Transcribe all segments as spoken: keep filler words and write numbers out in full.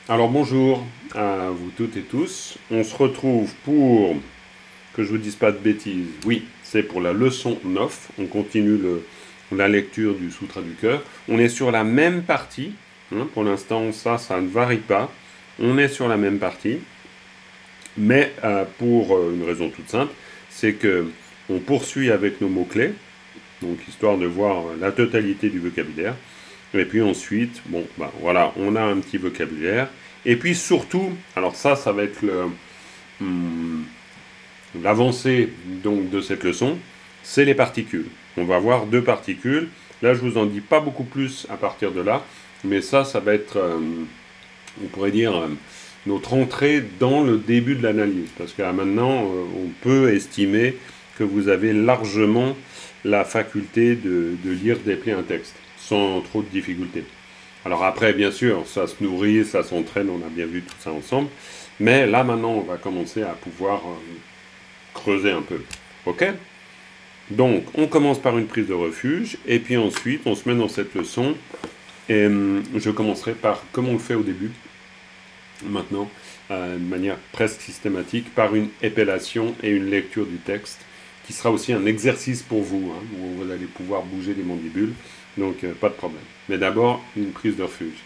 Alors bonjour à vous toutes et tous. On se retrouve pour, que je vous dise pas de bêtises, oui, c'est pour la leçon neuf. On continue le, la lecture du Sutra du cœur. On est sur la même partie. Hein, pour l'instant, ça, ça ne varie pas. On est sur la même partie. Mais euh, pour euh, une raison toute simple, c'est que on poursuit avec nos mots-clés. Donc histoire de voir la totalité du vocabulaire. Et puis ensuite, bon, ben voilà, on a un petit vocabulaire. Et puis surtout, alors ça, ça va être le, hum, l'avancée donc de cette leçon, c'est les particules. On va voir deux particules. Là, je vous en dis pas beaucoup plus à partir de là, mais ça, ça va être, euh, on pourrait dire, euh, notre entrée dans le début de l'analyse. Parce qu'à maintenant, euh, on peut estimer que vous avez largement la faculté de, de lire, déplier un texte, sans trop de difficultés. Alors après, bien sûr, ça se nourrit, ça s'entraîne, on a bien vu tout ça ensemble. Mais là, maintenant, on va commencer à pouvoir euh, creuser un peu. OK? Donc, on commence par une prise de refuge, et puis ensuite, on se met dans cette leçon. Et euh, je commencerai par, comme on le fait au début, maintenant, euh, de manière presque systématique, par une épellation et une lecture du texte, qui sera aussi un exercice pour vous, hein, où vous allez pouvoir bouger les mandibules. Donc, euh, pas de problème. Mais d'abord, une prise de refuge.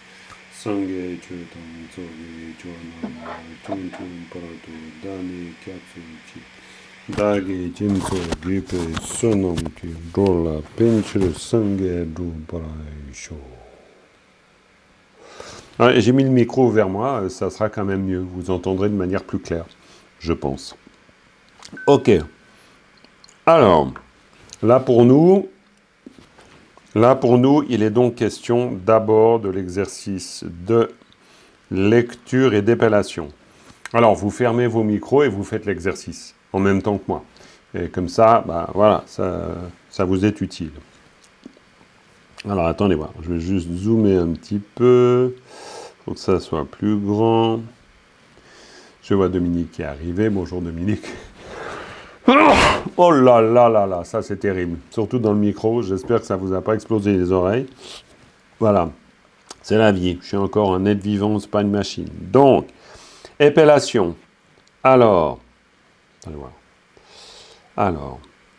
Ah, j'ai mis le micro vers moi, ça sera quand même mieux. Vous entendrez de manière plus claire, je pense. Ok. Alors, là pour nous, Là, pour nous, il est donc question d'abord de l'exercice de lecture et d'épellation. Alors, vous fermez vos micros et vous faites l'exercice en même temps que moi. Et comme ça, bah, voilà, ça, ça vous est utile. Alors, attendez voir, je vais juste zoomer un petit peu pour que ça soit plus grand. Je vois Dominique qui est arrivé. Bonjour Dominique. Oh là là là là, ça c'est terrible. Surtout dans le micro, j'espère que ça ne vous a pas explosé les oreilles. Voilà, c'est la vie. Je suis encore un être vivant, c'est pas une machine. Donc, épellation. Alors, allez voir. Alors,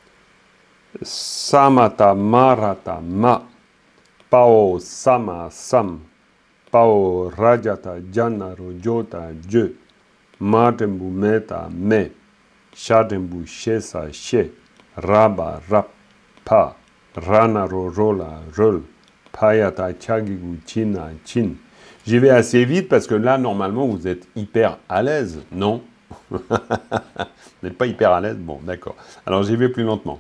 samata marata ma, pao sama sam, pao rajata jana rojota je, matembu meta me. Shadembu shesa she, raba rap pa, rana rola rol, payata chagigu china chin. J'y vais assez vite parce que là, normalement, vous êtes hyper à l'aise, non? Vous n'êtes pas hyper à l'aise? Bon, d'accord. Alors, j'y vais plus lentement.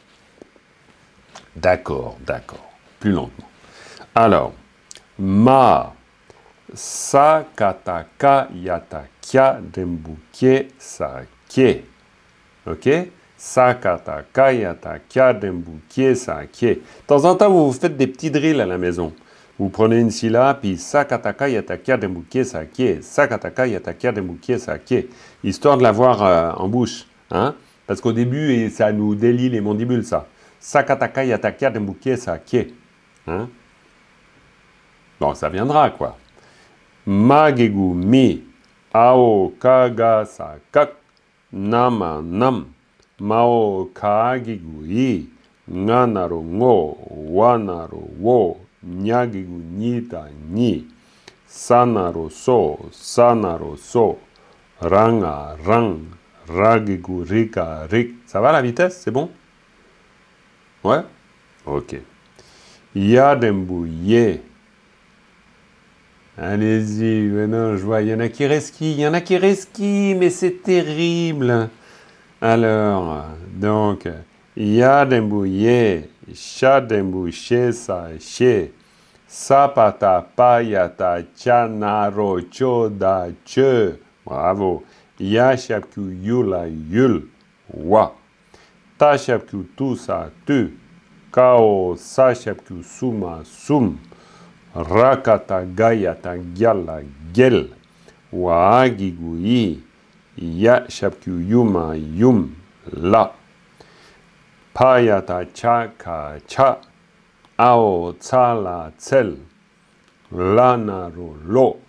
D'accord, d'accord. Plus lentement. Alors, ma, sa kataka yata kya dembu ke sa ke. Ok? Sakata, kayata, kadembu, kiesa, kie. De temps en temps, vous vous faites des petits drills à la maison. Vous prenez une syllabe, puis sakata, kayata, kadembu, kiesa, kie. Sakata, kayata, kadembu, kiesa, kie. Histoire de l'avoir euh, en bouche. Hein? Parce qu'au début, ça nous délie les mandibules, ça. Sakata, kayata, kadembu, kiesa, kie. Hein? Bon, ça viendra, quoi. Magegu, mi. Ao, kaga, sa, kak. Nama nam, mao kaagigu i, nganaro ngo, wanaro wo, nyagigu nita ni, sanaro so, sanaro so, ranga rang, ragigu rika rik. Ça va la vitesse, c'est bon? Ouais? Ok. Yadembu ye. Allez-y, maintenant je vois, il y en a qui resquillent, il y en a qui resquillent, mais c'est terrible. Alors, donc, yadembu ye, shadembu shesa she, sapata payata chanaro choda che, bravo, yashapku yula yul, wa, tashapku tusa tu, kao sashapku suma sum, rakata gayata gyala gel, waagigu i, ya shapku yuma yum la, payata cha ka cha, ao tsala tsel, lana ro lo,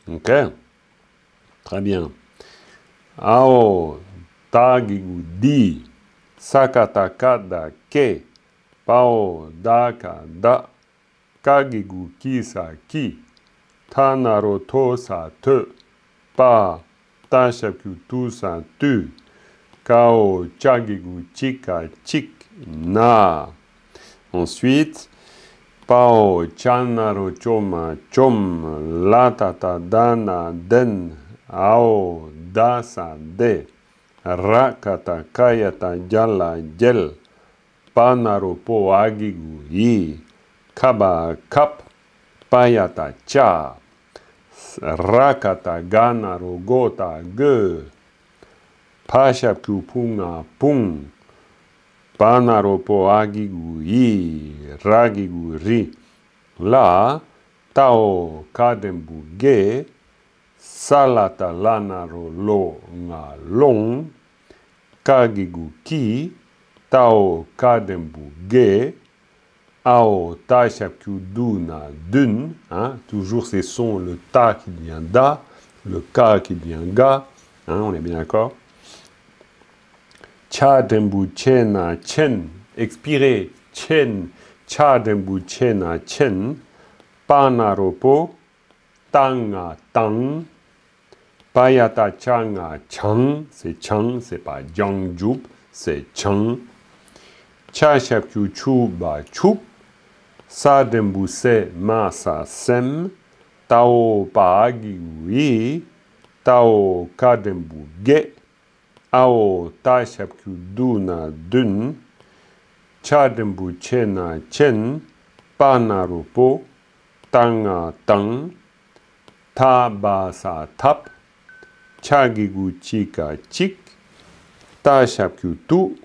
Ok? Très bien. Ao, tagigu, di, sakataka da ke, pao, daka, da, kagigu, kisa, ki, tanaro, tosa, te, pa, tashaku, tusa, tu, kao, chagigu, chika, chik, na. Ensuite, pao, chanaro, choma, chom, latata, dana, den, ao, dasa, de, rakata, kayata, jala, jel, panaro, po, agigu, i, kaba, kap, payata, cha, rakata, ganaro, gota, ge, pashaku, punga, pung, panaro, po, agigu, i, ragigu, ri, la, tao, kadembu, ge, salata, lanaro, lo, nga, long, kagigu, ki, tao, kadembu, ge, ao, tashaku, duna, dun, hein, toujours ces sons, le ta qui devient da, le ka qui devient ga, hein, on est bien d'accord. Cha dembu chena chen, expiré, chen, cha dembu chena chen, panaropo, tanga tang, payata changa chang, c'est chang, c'est pas jiangjup, c'est chang. Cha shapyu chuba chup, sa dembu se ma sa sem, tao pa agi ui, tao ka dembu ge, ao ta shapyu duna dun, cha dembu chena chen, panarupo, tanga tang, ta ba sa tap, chagigu chika chik, ta shapyu tu,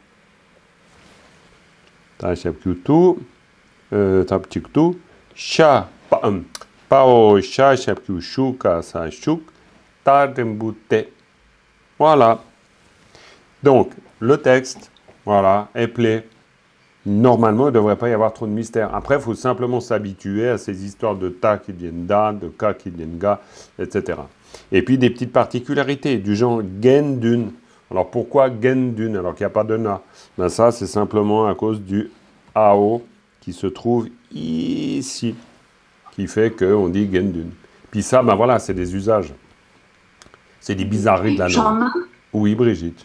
ta shapyu tu, euh, tap chik tu, sha, pa, um, pao sha shapyu shuka sa shuk, ta dembu te. Voilà. Donc, le texte, voilà, est plaît. Normalement, il ne devrait pas y avoir trop de mystère. Après, il faut simplement s'habituer à ces histoires de ta qui deviennent da, de ka qui deviennent ga, et cetera. Et puis, des petites particularités, du genre gendun. Alors, pourquoi gendun alors qu'il n'y a pas de na? Ben ça, c'est simplement à cause du ao qui se trouve ici, qui fait qu'on dit gendun. Puis ça, ben voilà, c'est des usages. C'est des bizarreries de la langue. Oui, Brigitte.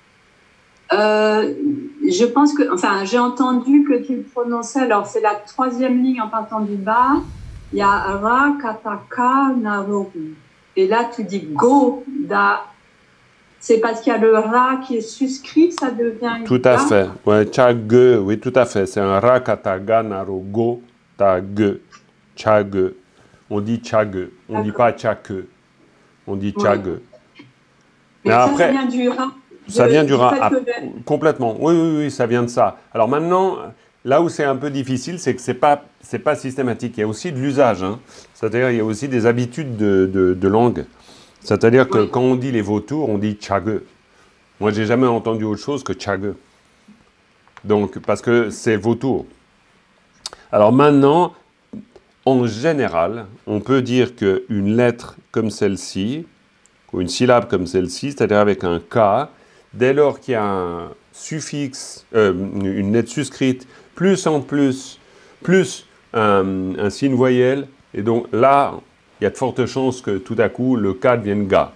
Euh, je pense que, enfin, j'ai entendu que tu prononçais, alors c'est la troisième ligne en partant du bas, il y a ra, kataka, narogu. Et là, tu dis go, da. C'est parce qu'il y a le ra qui est suscrit, ça devient. Tout à fait. Ouais, chage, oui, tout à fait. C'est un ra, kataga, narogo, ta ge. Chage. On dit chage. On ne dit pas chake. On dit chage. Ouais. Mais, Mais ça, après, ça vient du ra. Ça vient du rat, ah, complètement. Oui, oui, oui, ça vient de ça. Alors maintenant, là où c'est un peu difficile, c'est que c'est pas, c'est pas systématique. Il y a aussi de l'usage. Hein. C'est-à-dire, il y a aussi des habitudes de, de, de langue. C'est-à-dire que oui. Quand on dit les vautours, on dit chage. Moi, j'ai jamais entendu autre chose que chage. Donc, parce que c'est vautour. Alors maintenant, en général, on peut dire qu'une lettre comme celle-ci, ou une syllabe comme celle-ci, c'est-à-dire avec un K, dès lors qu'il y a un suffixe, euh, une lettre suscrite, plus en plus, plus un, un signe voyelle, et donc là, il y a de fortes chances que tout à coup, le K devienne Ga.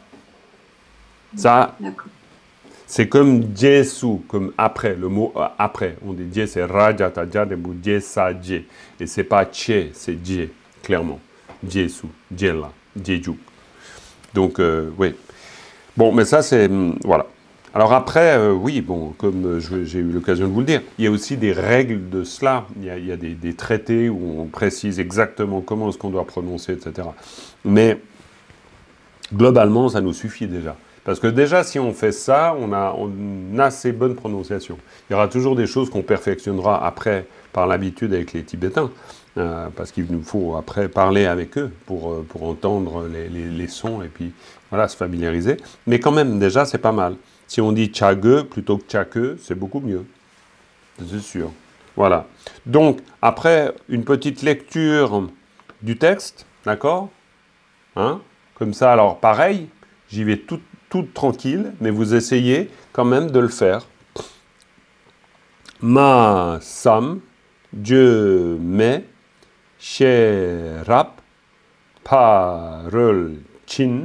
Ça, c'est comme Jesu, comme après, le mot euh, après. On dit Dje, c'est Rajata, Jadebu, Dje, Sa, Dje. Et c'est pas Che, c'est Dje, clairement. Jesu, Djela, Djejuk. Donc, euh, oui. Bon, mais ça, c'est... Voilà. Alors après, euh, oui, bon, comme j'ai eu l'occasion de vous le dire, il y a aussi des règles de cela. Il y a, il y a des, des traités où on précise exactement comment est-ce qu'on doit prononcer, et cetera. Mais globalement, ça nous suffit déjà. Parce que déjà, si on fait ça, on a, on a assez bonne prononciation. Il y aura toujours des choses qu'on perfectionnera après par l'habitude avec les Tibétains. Euh, parce qu'il nous faut après parler avec eux pour, pour entendre les, les, les sons et puis voilà, se familiariser. Mais quand même, déjà, c'est pas mal. Si on dit chage plutôt que chake, c'est beaucoup mieux. C'est sûr. Voilà. Donc, après une petite lecture du texte, d'accord, hein, Comme ça, alors pareil, j'y vais tout, tout tranquille, mais vous essayez quand même de le faire. Ma sam, je me, sherap, parol chin,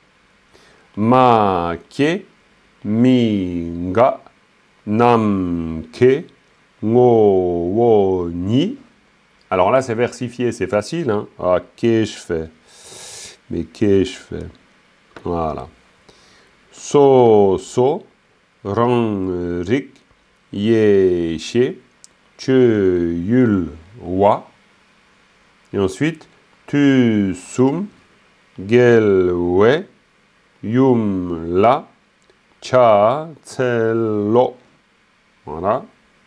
ma ke, minga, nam ke, ngo wo ni. Alors là, c'est versifié, c'est facile. Hein? Ah, que je fais. Mais que je fais. Voilà. So, so, rang, rik, ye, che, che, yul, wa. Et ensuite, tu, sum, gel, we, yum, la, cha, tsel, lo. Voilà.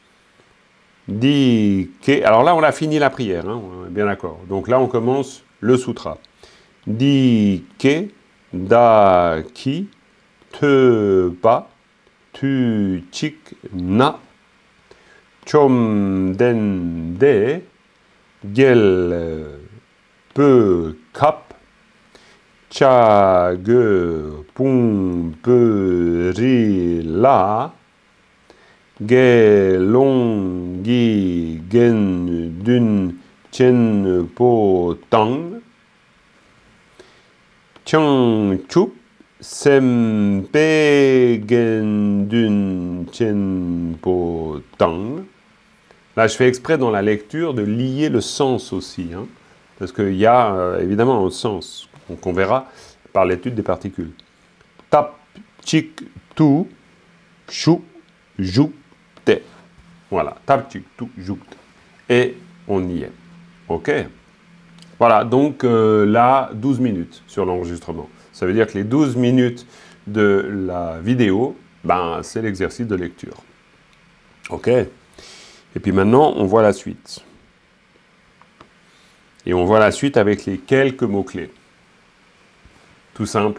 Di, ke. Alors là, on a fini la prière, hein, on est bien d'accord. Donc là, on commence le sutra. Di, ke, da, ki, te, pa, tu, chik, na, chom, den, de, gel, pe, kap, cha, ge, pum, pe, ri, la, ge, long, gi, gen, dun, chen, po, tang, chang, chup, sem, pe, gen, dun, chen, po, tang. Là, je fais exprès dans la lecture de lier le sens aussi, hein, parce qu'il y a euh, évidemment un sens, qu'on verra par l'étude des particules. Tap, chik, tu, chou, jou, te. Voilà, tap, chik, tu, jou, te. Et on y est. OK? Voilà, donc euh, là, douze minutes sur l'enregistrement. Ça veut dire que les douze minutes de la vidéo, ben, c'est l'exercice de lecture. OK? Et puis maintenant, on voit la suite. Et on voit la suite avec les quelques mots-clés. Tout simple.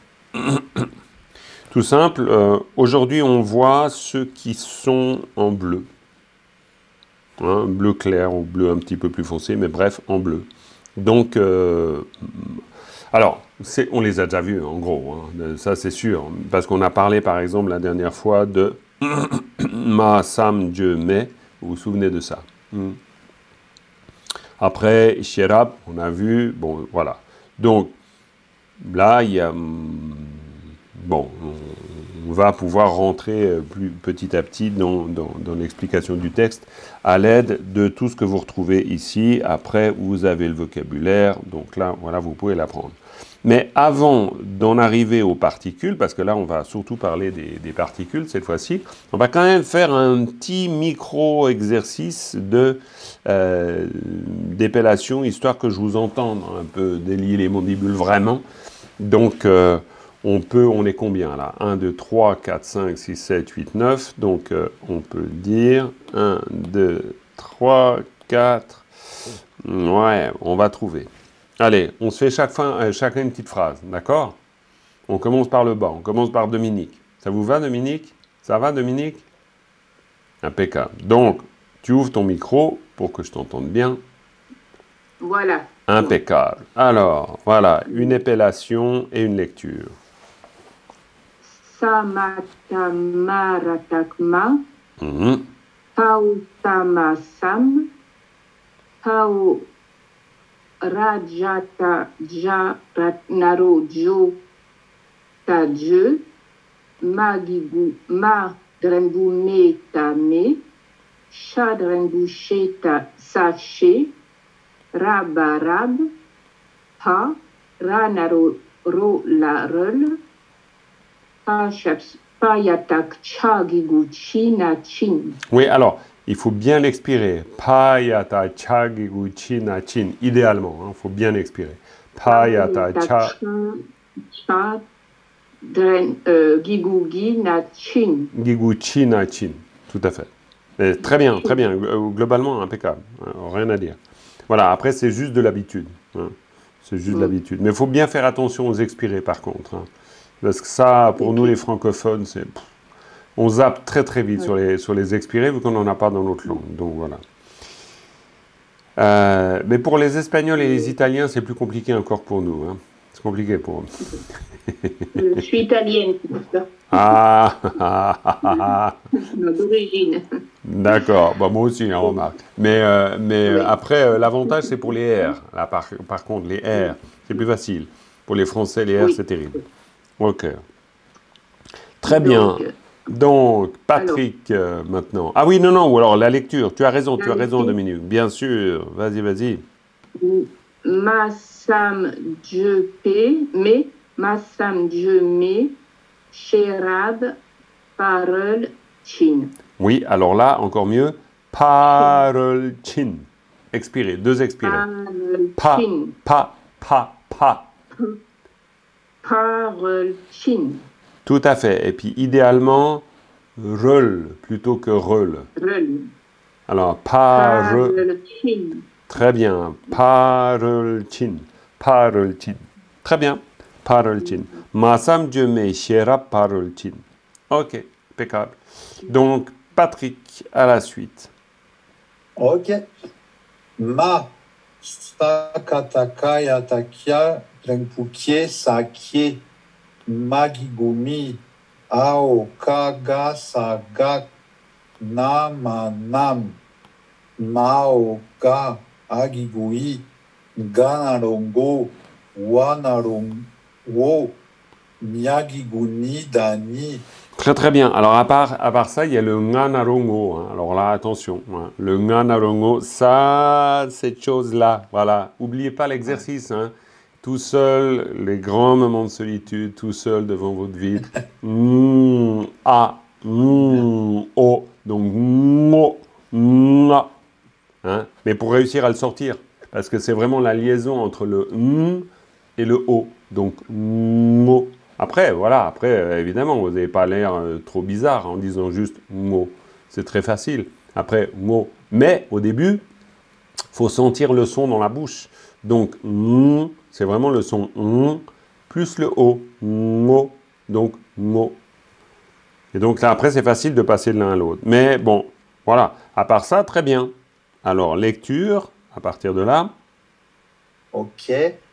Tout simple. Euh, Aujourd'hui, on voit ceux qui sont en bleu. Hein, bleu clair ou bleu un petit peu plus foncé, mais bref, en bleu. Donc, euh, alors, on les a déjà vus, en gros. Hein, ça, c'est sûr. Parce qu'on a parlé, par exemple, la dernière fois de ma, sam, je, me. Vous vous souvenez de ça? hmm. Après, Sherab, on a vu, bon, voilà. Donc, là, il y a, bon, on va pouvoir rentrer plus petit à petit dans, dans, dans l'explication du texte à l'aide de tout ce que vous retrouvez ici. Après, vous avez le vocabulaire, donc là, voilà, vous pouvez l'apprendre. Mais avant d'en arriver aux particules, parce que là, on va surtout parler des, des particules cette fois-ci, on va quand même faire un petit micro-exercice de euh, d'épellation, histoire que je vous entende un peu délier les mandibules vraiment. Donc, euh, on peut, on est combien là? un, deux, trois, quatre, cinq, six, sept, huit, neuf. Donc, euh, on peut dire un, deux, trois, quatre. Ouais, on va trouver. Allez, on se fait chaque fin, euh, chacun une petite phrase, d'accord? On commence par le bas, on commence par Dominique. Ça vous va, Dominique? Ça va, Dominique? Impeccable. Donc, tu ouvres ton micro pour que je t'entende bien. Voilà. Impeccable. Alors, voilà, une épellation et une lecture. Samatamarakma, Mmh. Pautamasam, Pau Rajata Jaratnaro Jo Tadje, Magigu Madrenbu Metame, Chadrenbu Cheta Saché, Rabarab, Pa, Ranaro Ro La Rel, Pachaps Payatak Chagigu China Chin. Oui, alors, il faut bien l'expirer. Payata chagigu china chin. Idéalement, il hein, faut bien l'expirer. Payata cha... Cha... Euh, Gigu Gina Chin. Gigu china chin. Tout à fait. Mais très bien, très bien. Globalement, impeccable. Rien à dire. Voilà, après, c'est juste de l'habitude. Hein. C'est juste de l'habitude. Mais il faut bien faire attention aux expirés, par contre. Hein. Parce que ça, pour nous, les francophones, c'est... On zappe très très vite ouais. sur, les, sur les expirés, vu qu'on n'en a pas dans notre langue. Donc voilà. Euh, mais pour les Espagnols et les Italiens, c'est plus compliqué encore pour nous. Hein. C'est compliqué pour eux. Je suis italienne, c'est pour ça. Ah, ah, ah, ah. D'origine. D'accord, bah, moi aussi, on remarque. Mais, euh, mais Oui. euh, après, euh, l'avantage, c'est pour les R. Là, par, par contre, les R, c'est plus facile. Pour les Français, les R, Oui. c'est terrible. Ok. Très bien. Donc, Donc, Patrick, euh, maintenant. Ah oui, non, non, ou alors la lecture. Tu as raison, La tu as raison, lecture. Dominique. Bien sûr. Vas-y, vas-y. Masam Djepe, mais Masam Djeme, Sherab, Parole, Chin. Oui, alors là, encore mieux. Parole chin. Expiré, deux expirés. Parole, Pa, Chin. pa, pa, pa. Parole, Chin. Tout à fait. Et puis, idéalement, rel plutôt que rel. Rel. Alors, parole. Parole, Chin. Très bien. Parole chin. Parole chin. Très bien. Parole chin. Masam Djeme Shera parole chin. Ok, impeccable. Donc, Patrick, à la suite. Ok. Ma Sakatakaya Takia Renpukie Sakie Magigumi Ao Kaga Sagak Namanam Mao Ga Agigui Ganarongo Wanarongo Miyagiguni Dani. Très très bien. Alors à part, à part ça, il y a le nganarongo. Hein. Alors là, attention. Hein. Le nganarongo, ça, cette chose-là. Voilà. N'oubliez pas l'exercice. Hein. Tout seul, les grands moments de solitude, tout seul devant votre vide. Mm, a, mm, o. Donc, ngo, nga. Hein. Mais pour réussir à le sortir, parce que c'est vraiment la liaison entre le mm et le o. Donc, ngo. Après, voilà, après, euh, évidemment, vous n'avez pas l'air euh, trop bizarre en disant juste mot. C'est très facile. Après, mot. Mais au début, il faut sentir le son dans la bouche. Donc, mm, c'est vraiment le son mm, plus le o. Mo. Donc, mo. Et donc là, après, c'est facile de passer de l'un à l'autre. Mais bon, voilà. À part ça, très bien. Alors, lecture, à partir de là. Ok.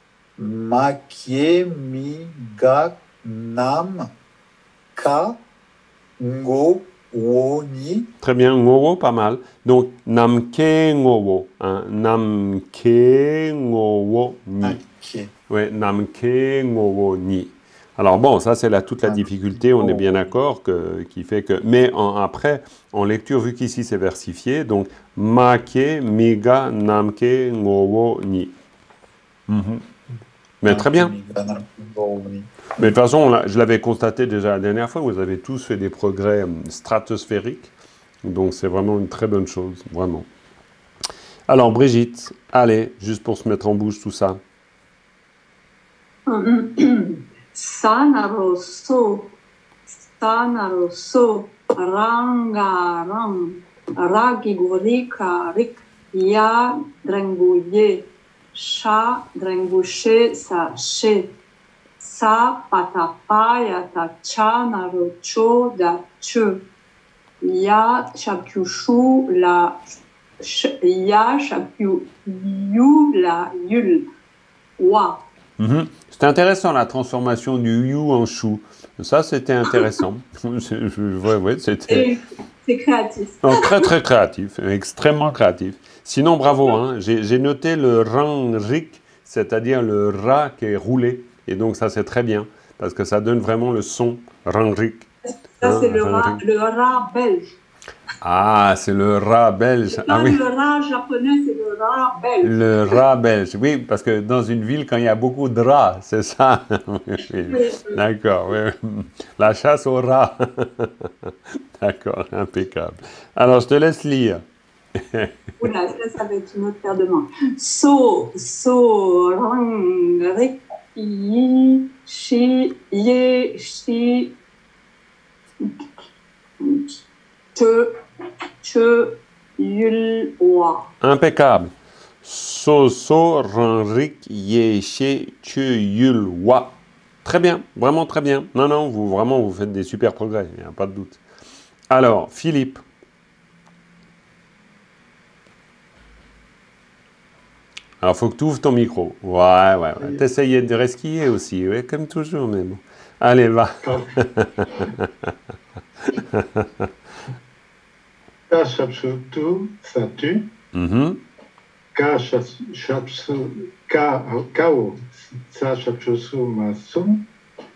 Makie Migak Nam Ka Ngo Woni. Très bien, ngowo, pas mal. Donc, namke ngowo. Hein, namke ngowo ni. Ok. Oui, namke ngowo ni. Alors bon, ça c'est là toute la difficulté, on est bien d'accord, que, qui fait que... Mais en, après, en lecture, vu qu'ici c'est versifié, donc make, miga, namke ngowo ni. Mm-hmm. Mais très bien. Mais de toute façon, on je l'avais constaté déjà la dernière fois, vous avez tous fait des progrès stratosphériques. Donc c'est vraiment une très bonne chose, vraiment. Alors Brigitte, allez, juste pour se mettre en bouche tout ça. Sanaroso, Sanaroso, Rangaram, Ragigurika, Rik, Ya, Drenguye. Sha, drengushe, sa, she. Sa, patapaya, ta, cha, narocho, da, che. Ya, chapiushu, la, ya, chapiu, yu, la, yul. Wa. Mm-hmm. C'était intéressant la transformation du you en chou. Ça, c'était intéressant. ouais, ouais, c'était... C'est créatif. Non, très, très créatif. Extrêmement créatif. Sinon, bravo, hein, j'ai noté le ranrik, c'est-à-dire le ra qui est roulé. Et donc, ça, c'est très bien, parce que ça donne vraiment le son ranrik. Ça, hein, c'est le ra, le ra belge. Ah, c'est le ra belge. Pas ah, oui. le ra japonais, c'est le ra belge. Le ra belge, oui, parce que dans une ville, quand il y a beaucoup de rats, c'est ça. D'accord, oui. La chasse au rat. D'accord, impeccable. Alors, je te laisse lire. Oula, ça, ça va être une autre paire de mains. So, so, rang, rik, yi, shi, ye, shi, te, che, yul, wa. Impeccable. So, so, ranrik, ye, she, che, yul, wa. Très bien, vraiment très bien. Non, non, vous, vraiment, vous faites des super progrès, il n'y a pas de doute. Alors, Philippe. Alors, il faut que tu ouvres ton micro. Ouais, ouais, ouais. T'essayais de resquiller aussi, ouais, comme toujours, mais bon. Allez, va. Ka shapshutu satu. Mhm. Ka shapsu ka kao sa shapshusu masum.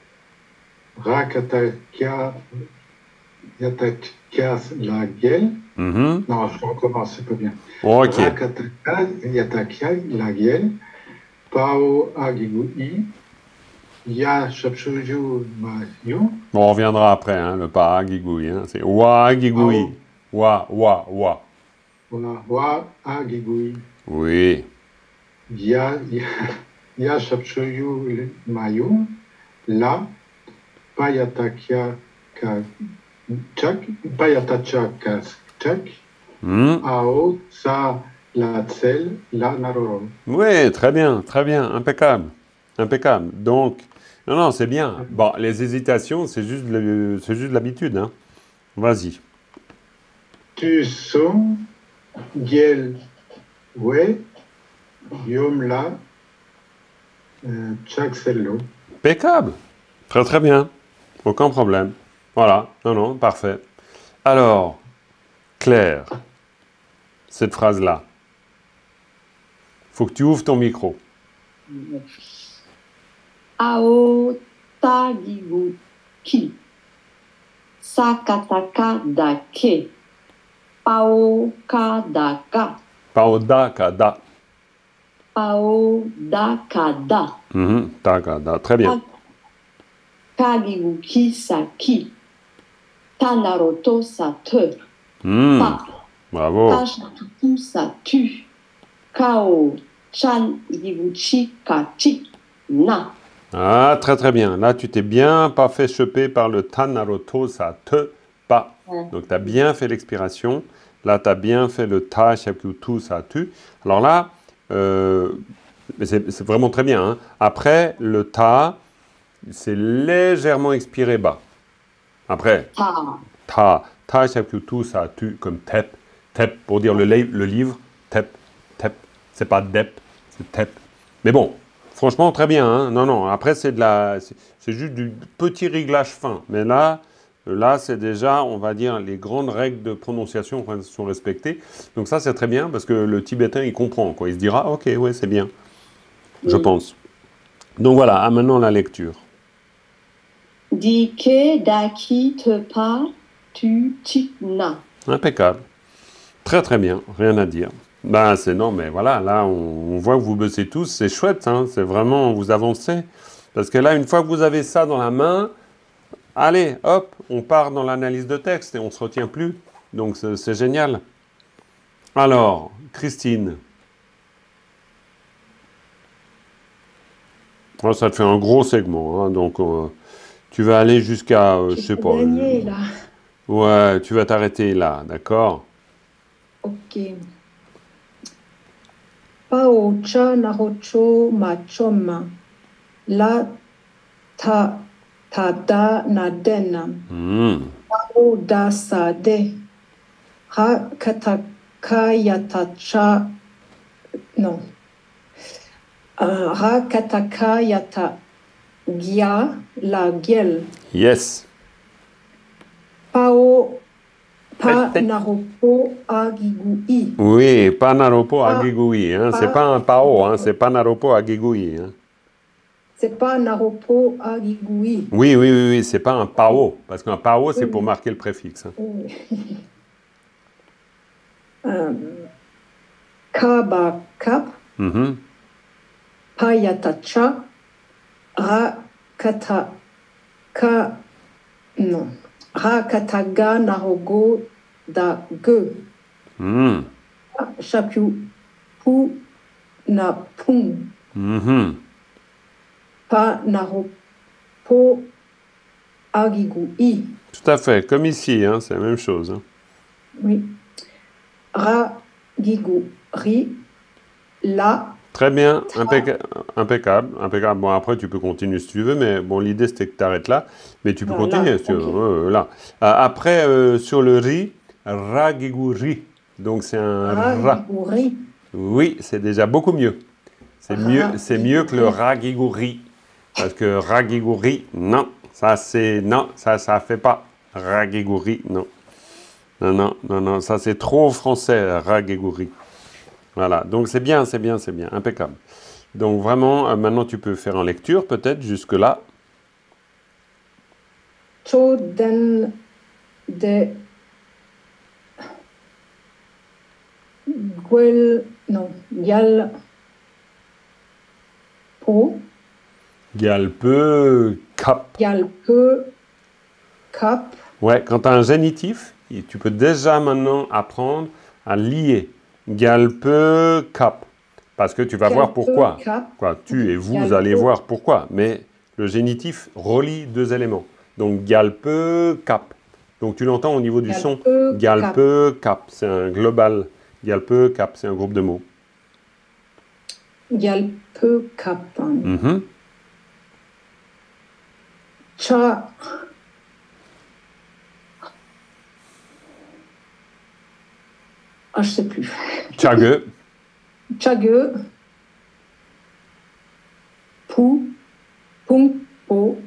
Rakatakia yatakias la gueule. Mhm. Non, je recommence, c'est pas bien. Ok. Rakataka yatakia la gueule. Pao agigui. Ya shapshuju mayu. Bon, on reviendra après, hein, le pas agigui. Hein. C'est wa agigui. Wa, wa, wa. Wa wa agigui. Oui. Ya ya ya shapshuju mayu. La payatakia ka chak payatacha ka chak. Hmm. Ao sa la tsel la narorom. Oui, très bien, très bien, impeccable, impeccable. Donc, non, non, c'est bien. Bon, les hésitations, c'est juste, le- c'est juste l'habitude, hein. Vas-y. Tu son gel we yom la euh, chak sello. Impeccable. Très, très bien. Aucun problème. Voilà, non, non, parfait. Alors, Claire, cette phrase-là, faut que tu ouvres ton micro. Ao tagigu ki. Sakataka dake. Pao kadaka. Paoda, kada. Pao dakada. Mhm, ta, kada. Très bien. Kagigu ki saki. Tanaroto sa te. Hmm, Ta. bravo. Tashatuku sa tu. Kao. Chan giguchi kachi. Na. Ah, très très bien. Là, tu t'es bien pas fait choper par le tanaroto, ça te pas. Ouais. Donc, tu as bien fait l'expiration. Là, tu as bien fait le ta, shakutu, ça tu. Alors là, euh, mais c'est c'est vraiment très bien. Hein. Après, le ta, c'est légèrement expiré bas. Après, Ta. ta, ta, shakutu, ça tu, comme tep, tep, pour dire le, li- le livre, tep, tep. C'est pas dep, c'est tep. Mais bon. Franchement, très bien. Hein. Non, non. Après, c'est de la, c'est c'est juste du petit réglage fin. Mais là, là, c'est déjà, on va dire, les grandes règles de prononciation sont respectées. Donc ça, c'est très bien parce que le Tibétain, il comprend. Quoi. Il se dira, ok, ouais, c'est bien. Je Oui. pense. Donc voilà. Ah, maintenant la lecture. Dike daki te pa tu chikna. Impeccable. Très très bien. Rien à dire. Ben, c'est non, mais voilà. Là, on, on voit que vous bossez tous. C'est chouette. Hein. C'est vraiment, vous avancez. Parce que là, une fois que vous avez ça dans la main. Allez, hop, on part dans l'analyse de texte et on ne se retient plus. Donc, c'est c'est génial. Alors, Christine. Oh, ça te fait un gros segment. Hein, donc, euh, tu vas aller jusqu'à, euh, je sais pas. Gagné, là. Ouais, tu vas t'arrêter là, d'accord? Ok. Pao cha narocho machoma. La ta ta da nadena. Hmm. Pao da sade. Ha kataka yatacha. Non. Euh, Ra kataka yata. Gia la gueule. Yes. Pao pa Peut-être. naropo agigui. Oui, Panaropo Pas- Agigui. Hein. C'est pas- pas un pao, hein, c'est Panaropo Agigui. Hein. C'est pas naropo agigui. Oui, oui, oui, oui, c'est pas un pao. Parce qu'un pao, c'est Oui, pour oui. marquer le préfixe. Hein. euh, Kaba kap, Mhm. payatacha, ra kata ka non. Ra kataga narogo da ge. Hmm. Shapyu pu na pung. Mhm. Pa naropo agigui. Tout à fait, comme ici, hein, c'est la même chose. Hein. Oui. Ra gigu ri la. Très bien, impecca- impeccable, impeccable. Bon, après, tu peux continuer si tu veux, mais bon, l'idée, c'était que tu arrêtes là. Mais tu peux Voilà, continuer si tu veux. ok. Ouais, ouais, là. Euh, après, euh, sur le riz, ragiguri. Donc, c'est un Ra ra. gigu ri. Oui, c'est déjà beaucoup mieux. C'est mieux, c'est mieux que le ragigouri. Parce que ragigouri, non. Ça, c'est... Non, ça, ça fait pas. Ragigouri, non. Non, non, non, non. Ça, c'est trop français, ragigouri. Voilà. Donc, c'est bien, c'est bien, c'est bien. Impeccable. Donc, vraiment, euh, maintenant, tu peux faire en lecture, peut-être, jusque-là. Choden de Guel, non, Yal Po, Galpe, cap. Yalpe, Cap, Ouais, quand tu as un génitif, tu peux déjà maintenant apprendre à lier Galpe, cap. Parce que tu vas voir Galpe, pourquoi. Cap, Quoi, tu et vous Galpe. allez voir pourquoi. Mais le génitif relie deux éléments. Donc, galpe, cap. Donc, tu l'entends au niveau du son. Galpe, Galpe, cap. C'est un global. Galpe, cap. C'est un groupe de mots. Yalpe, Cap, Mhm. Cha, ah, je sais plus. Tchage, Chage, Pou, Pumpo,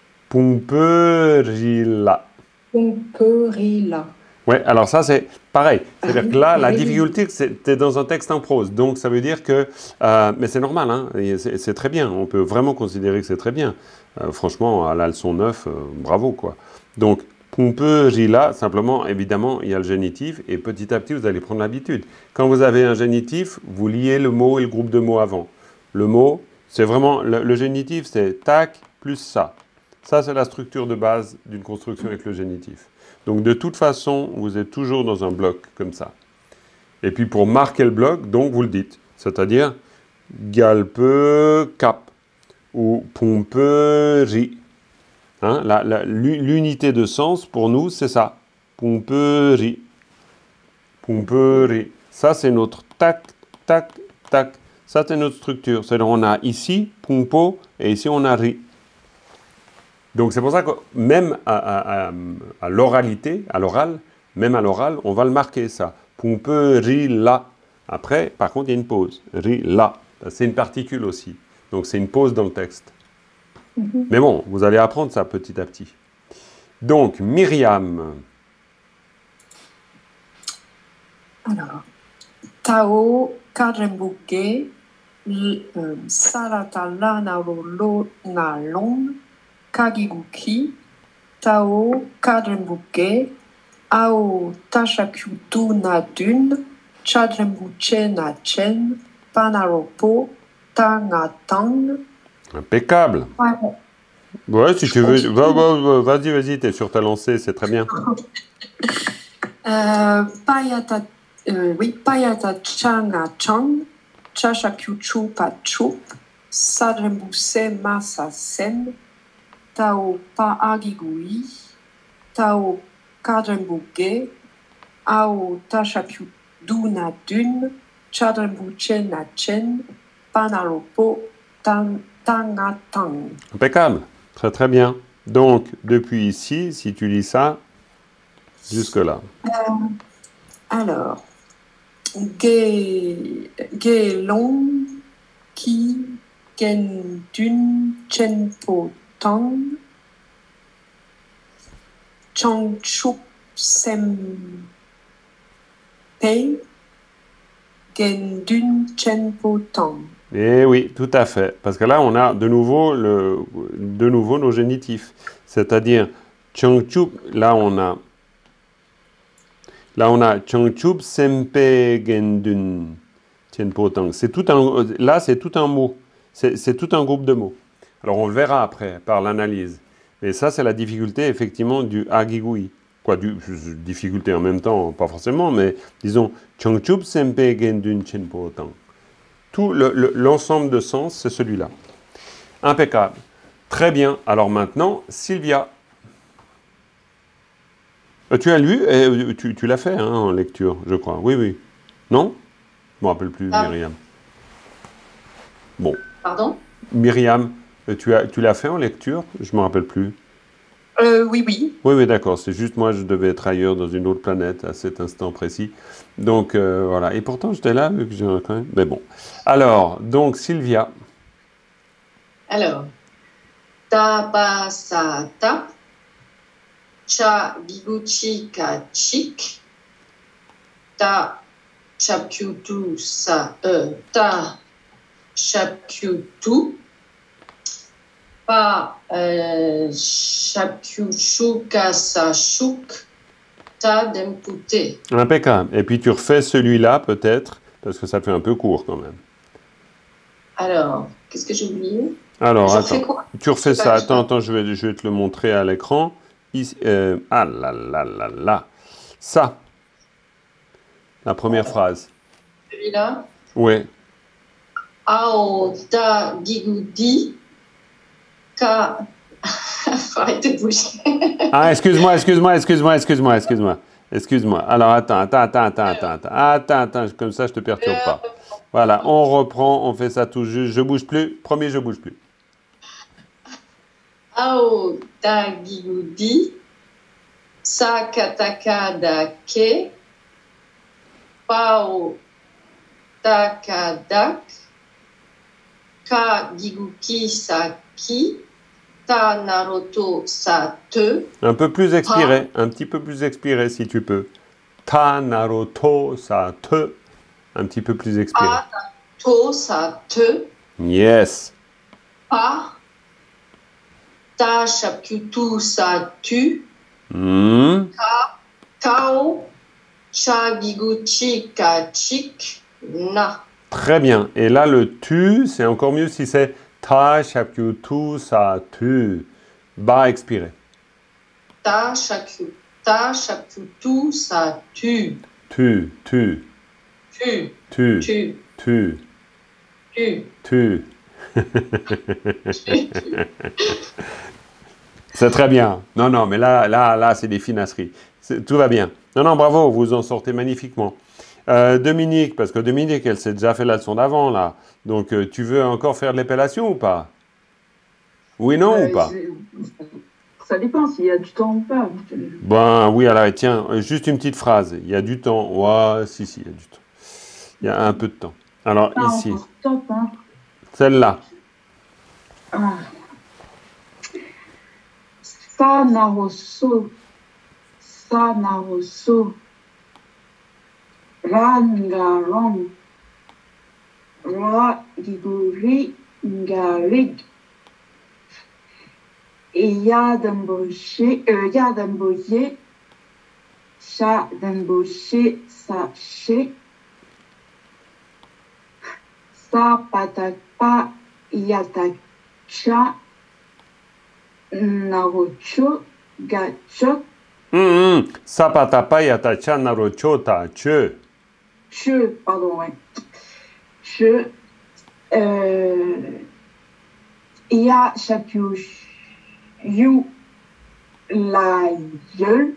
pumperila. Pumperila. Ouais, alors ça, c'est pareil. C'est-à-dire que là, la Oui. difficulté, c'est t'es dans un texte en prose. Donc, ça veut dire que... euh, mais c'est normal, hein, et c'est c'est très bien. On peut vraiment considérer que c'est très bien. Euh, franchement, à la leçon neuf, euh, bravo, quoi. Donc, pumperila, simplement, évidemment, il y a le génitif, et petit à petit, vous allez prendre l'habitude. Quand vous avez un génitif, vous liez le mot et le groupe de mots avant. Le mot, c'est vraiment... Le, le génitif, c'est tac plus ça. Ça, c'est la structure de base d'une construction avec le génitif. Donc, de toute façon, vous êtes toujours dans un bloc comme ça. Et puis, pour marquer le bloc, donc, vous le dites. C'est-à-dire, galpe, cap, ou pomperi. Hein, la- la- l'u- l'unité de sens, pour nous, c'est ça. Pomperi. Pomperi. Ça, c'est notre tac, tac, tac. Ça, c'est notre structure. C'est-à-dire, on a ici, pompo, et ici, on a ri. Donc, c'est pour ça que même à, à- à- à l'oralité, à l'oral, même à l'oral, on va le marquer, ça. Pompe, ri, la. Après, par contre, il y a une pause. Ri, la. C'est une particule aussi. Donc, c'est une pause dans le texte. Mais bon, vous allez apprendre ça petit à petit. Donc, Myriam. Alors, Tao Karembuke Saratala Narolo Nalong Kagiguki Tao Karembuke Ao Tashakyutu Nadun Chadrembuche Nachen Panaropo Tangatang. Impeccable. Ouais. Ouais, si tu veux. Va- va- va- Vas-y, vas-y, t'es sur ta lancée, c'est très bien. Euh, Payata, euh, oui, Payata Changa Chang, Chashakyuchu Pachup, Sadrembuse Masa Sen, Tao Pa Agigui, Tao Kadrembuge, Ao Tashakyu Duna Dun, Chadrembuche Nachen, Panaropo Tang- Tangatang. Impeccable. Très, très bien. Donc, depuis ici, si tu lis ça, jusque-là. Alors, Ge Gelong Ki Gendun Chenpo Tang Changchup Sem Pei Gendun Chenpo Tang. Eh oui, tout à fait. Parce que là, on a de nouveau, le, de nouveau nos génitifs. C'est-à-dire, Changchup, là, on a... Là, on a Changchup Sempe Gendun Tienpo Tang. C'est tout un, là, c'est tout un mot. C'est c'est tout un groupe de mots. Alors, on le verra après, par l'analyse. Mais ça, c'est la difficulté, effectivement, du Agigui. Quoi, du, difficulté en même temps, pas forcément, mais disons, Changchup Sempe Gendun Tienpo Tang. Tout le- le- l'ensemble de sens, c'est celui-là. Impeccable. Très bien. Alors maintenant, Sylvia. Euh, tu as lu et euh, tu, tu l'as fait hein, en lecture, je crois. Oui, oui. Non? Je ne me rappelle plus, Ah. Myriam. Bon. Pardon? Myriam, euh, tu as, tu l'as fait en lecture? Je ne me rappelle plus. Euh, oui, oui. Oui, oui, d'accord. C'est juste moi, je devais être ailleurs dans une autre planète à cet instant précis. Donc, euh, voilà. Et pourtant, j'étais là, vu que j'ai quand même... Mais bon. Alors, donc, Sylvia. Alors, tabasata, cha giguchi ka chik, ta chapkyutu sa, euh, ta chapkyutu, pa euh, chapkyushuka sa shuk, ta dempute. Impeccable. Et puis, tu refais celui-là, peut-être, parce que ça fait un peu court quand même. Alors, qu'est-ce que j'ai oublié? Alors, Je attends. refais quoi? Tu refais Je sais ça. pas, je sais Attends, pas. attends, je vais, je vais te le montrer à l'écran. Ici, euh, ah là là là là. Ça, la première phrase. Celui-là. Oui. Ao ta gigudi ka. Faut arrêter de bouger. Ah, excuse-moi, excuse-moi, excuse-moi, excuse-moi, excuse-moi. Excuse-moi. Alors, attends, attends, attends, attends, attends, attends, attends, attends, comme ça, je te perturbe pas. Voilà, on reprend, on fait ça tout juste. Je bouge plus. Promis, je bouge plus. Ao ta gigudi sa kataka da ke pao takadak ka giguki sa ki ta naruto sa te Un peu plus expiré, un petit peu plus expiré si tu peux. Ta naruto sa te. Un petit peu plus expiré. pa to sa te Yes. pa ta shapkyutu sa tu Hmm. kao cha giguchi ka chik na. Très bien. Et là, le tu, c'est encore mieux si c'est ta shapkyutu sa tu. Bas expiré. Ta shakyu, ta shapkyutu sa tu, Tu, tu, tu, tu, tu, tu, tu, tu. tu. C'est très bien. Non, non, mais là, là, là, c'est des finasseries. C'est- Tout va bien. Non, non, bravo, vous en sortez magnifiquement. Euh, Dominique, parce que Dominique, elle s'est déjà fait la leçon d'avant, là. Donc, euh, tu veux encore faire de l'épellation ou pas? Oui, non Euh, ou pas? c'est- Ça dépend s'il y a du temps ou pas. Ben oui, alors tiens, euh, juste une petite phrase. Il y a du temps. Ouais, si, si, il y a du temps. Il y a un peu de temps. Alors, Pas ici, encore top, hein. celle-là. Ah. Sanaroso, Sanaroso, Rangaron, Ra Giguri Ngarig, et Yadamboché, euh, Yadamboye, Cha Damboché, Saché, Sa Patapa, Yatacha, Narocho, Gachok, Hum, hum. Sapatapa yatacha narochota che. Che, pardon, ouais. Che, euh, Ya Chapyu, You, La Gueule,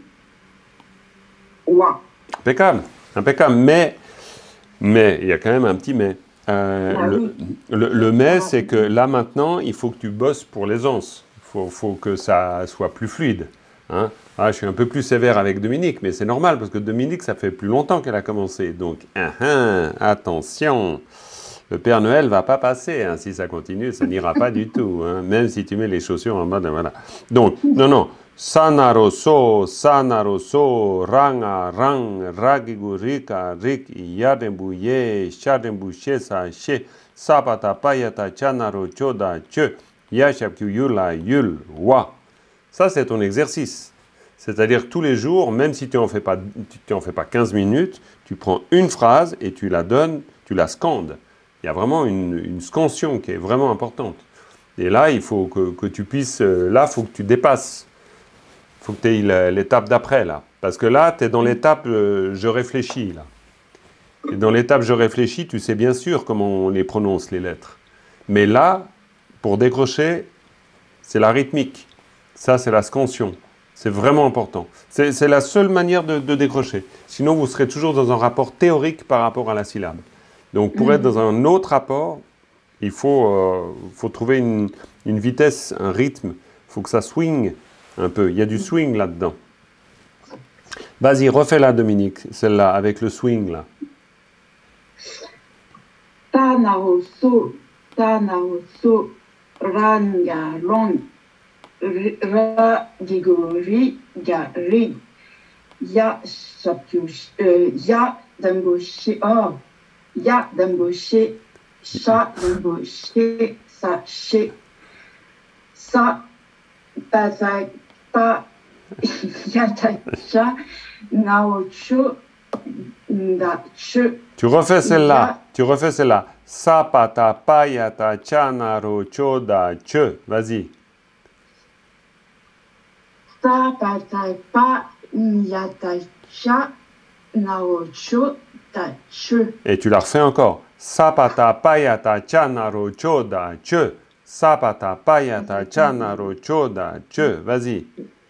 Wa. Impeccable, impeccable. Mais, mais, il y a quand même un petit mais. Euh, Ah le, oui. le, le mais, c'est que là maintenant, il faut que tu bosses pour l'aisance. Il faut, faut que ça soit plus fluide. Hein. Ah, je suis un peu plus sévère avec Dominique, mais c'est normal parce que Dominique, ça fait plus longtemps qu'elle a commencé. Donc, ah, ah, attention, le Père Noël va pas passer. Hein. Si ça continue, ça n'ira pas du tout. Hein. Même si tu mets les chaussures en mode, voilà. Donc, non, non. Sanaroso, Sanaroso, Ranga, Rang, Ragigurika, Rik, Yadembuye, Shadembuche, Sache, Sapata, Payata, Chanaro, Choda, Che, Yashapku, Yula, Yul, Wa. Ça, c'est ton exercice. C'est-à-dire tous les jours, même si tu n'en fais pas, tu en fais pas quinze minutes, tu prends une phrase et tu la donnes, tu la scandes. Il y a vraiment une, une scansion qui est vraiment importante. Et là, il faut que, que tu puisses, là, il faut que tu dépasses. Il faut que tu aies l'étape d'après, là. Parce que là, tu es dans l'étape euh, je réfléchis, là. Et dans l'étape je réfléchis, tu sais bien sûr comment on les prononce, les lettres. Mais là, pour décrocher, c'est la rythmique. Ça, c'est la scansion. C'est vraiment important. C'est la seule manière de, de décrocher. Sinon, vous serez toujours dans un rapport théorique par rapport à la syllabe. Donc, pour mmh. être dans un autre rapport, il faut, euh, faut trouver une, une vitesse, un rythme. Il faut que ça swing un peu. Il y a du swing là-dedans. Vas-y, refais-la, Dominique, celle-là, avec le swing, là. Tanaoso, Tanaoso, Rangaron, Radigori, Gari, Ya Sapyush, Ya Damboshi, oh, Ya Damboshi, Sha Damboshi, Sa She, Sa, Ta, Ta, Ta, Ya Ta, Cha, Naocho, Ndachu. Tu refais celle-là. Tu refais celle-là. Sapata payata chanaro choda che. Vas-y. Sapata payata chanaro choda che. Et tu la refais encore. Sapata payata chanaro choda che. Sapata payata chanaro choda che. Vas-y.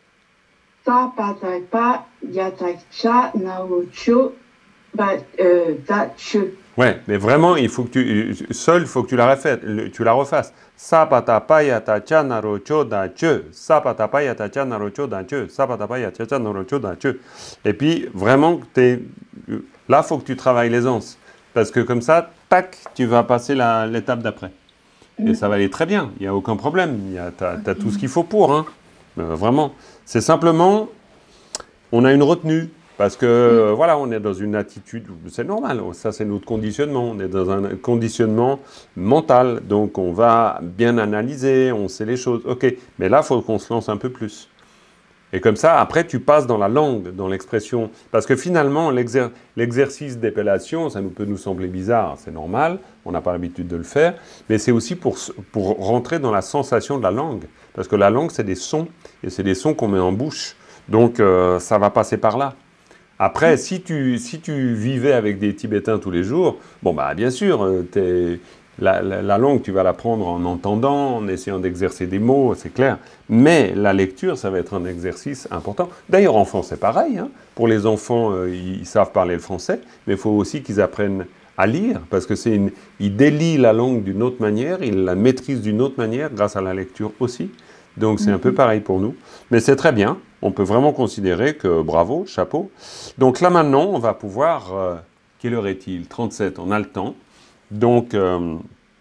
Sapata payata chanaro choda Euh, ouais, mais vraiment, il faut que tu, seul, il faut que tu la refaites, tu la refasses. Sapata payata chanaro choda che, sapata payata chanaro choda che, sapata payata chanaro choda che. Et puis, vraiment, t'es, là, il faut que tu travailles l'aisance. Parce que comme ça, tac, tu vas passer la, l'étape d'après. Et ça va aller très bien, il n'y a aucun problème. Tu as tout ce qu'il faut pour, hein. Euh, vraiment. C'est simplement, on a une retenue. Parce que, euh, voilà, on est dans une attitude, c'est normal, ça c'est notre conditionnement, on est dans un conditionnement mental, donc on va bien analyser, on sait les choses, ok, mais là, il faut qu'on se lance un peu plus. Et comme ça, après, tu passes dans la langue, dans l'expression, parce que finalement, l'exer- l'exercice d'épellation, ça nous peut nous sembler bizarre, c'est normal, on n'a pas l'habitude de le faire, mais c'est aussi pour, pour rentrer dans la sensation de la langue, parce que la langue, c'est des sons, et c'est des sons qu'on met en bouche, donc euh, ça va passer par là. Après, si tu, si tu vivais avec des Tibétains tous les jours, bon, bah, bien sûr, t'es, la, la, la langue, tu vas l'apprendre en entendant, en essayant d'exercer des mots, c'est clair. Mais la lecture, ça va être un exercice important. D'ailleurs, en France, c'est pareil. Hein. Pour les enfants, euh, ils savent parler le français, mais il faut aussi qu'ils apprennent à lire, parce que c'est une, ils délient la langue d'une autre manière, ils la maîtrisent d'une autre manière, grâce à la lecture aussi. Donc, c'est un peu pareil pour nous. Mais c'est très bien. On peut vraiment considérer que bravo, chapeau. Donc là maintenant, on va pouvoir... Euh, quelle heure est-il? trente-sept, on a le temps. Donc, euh,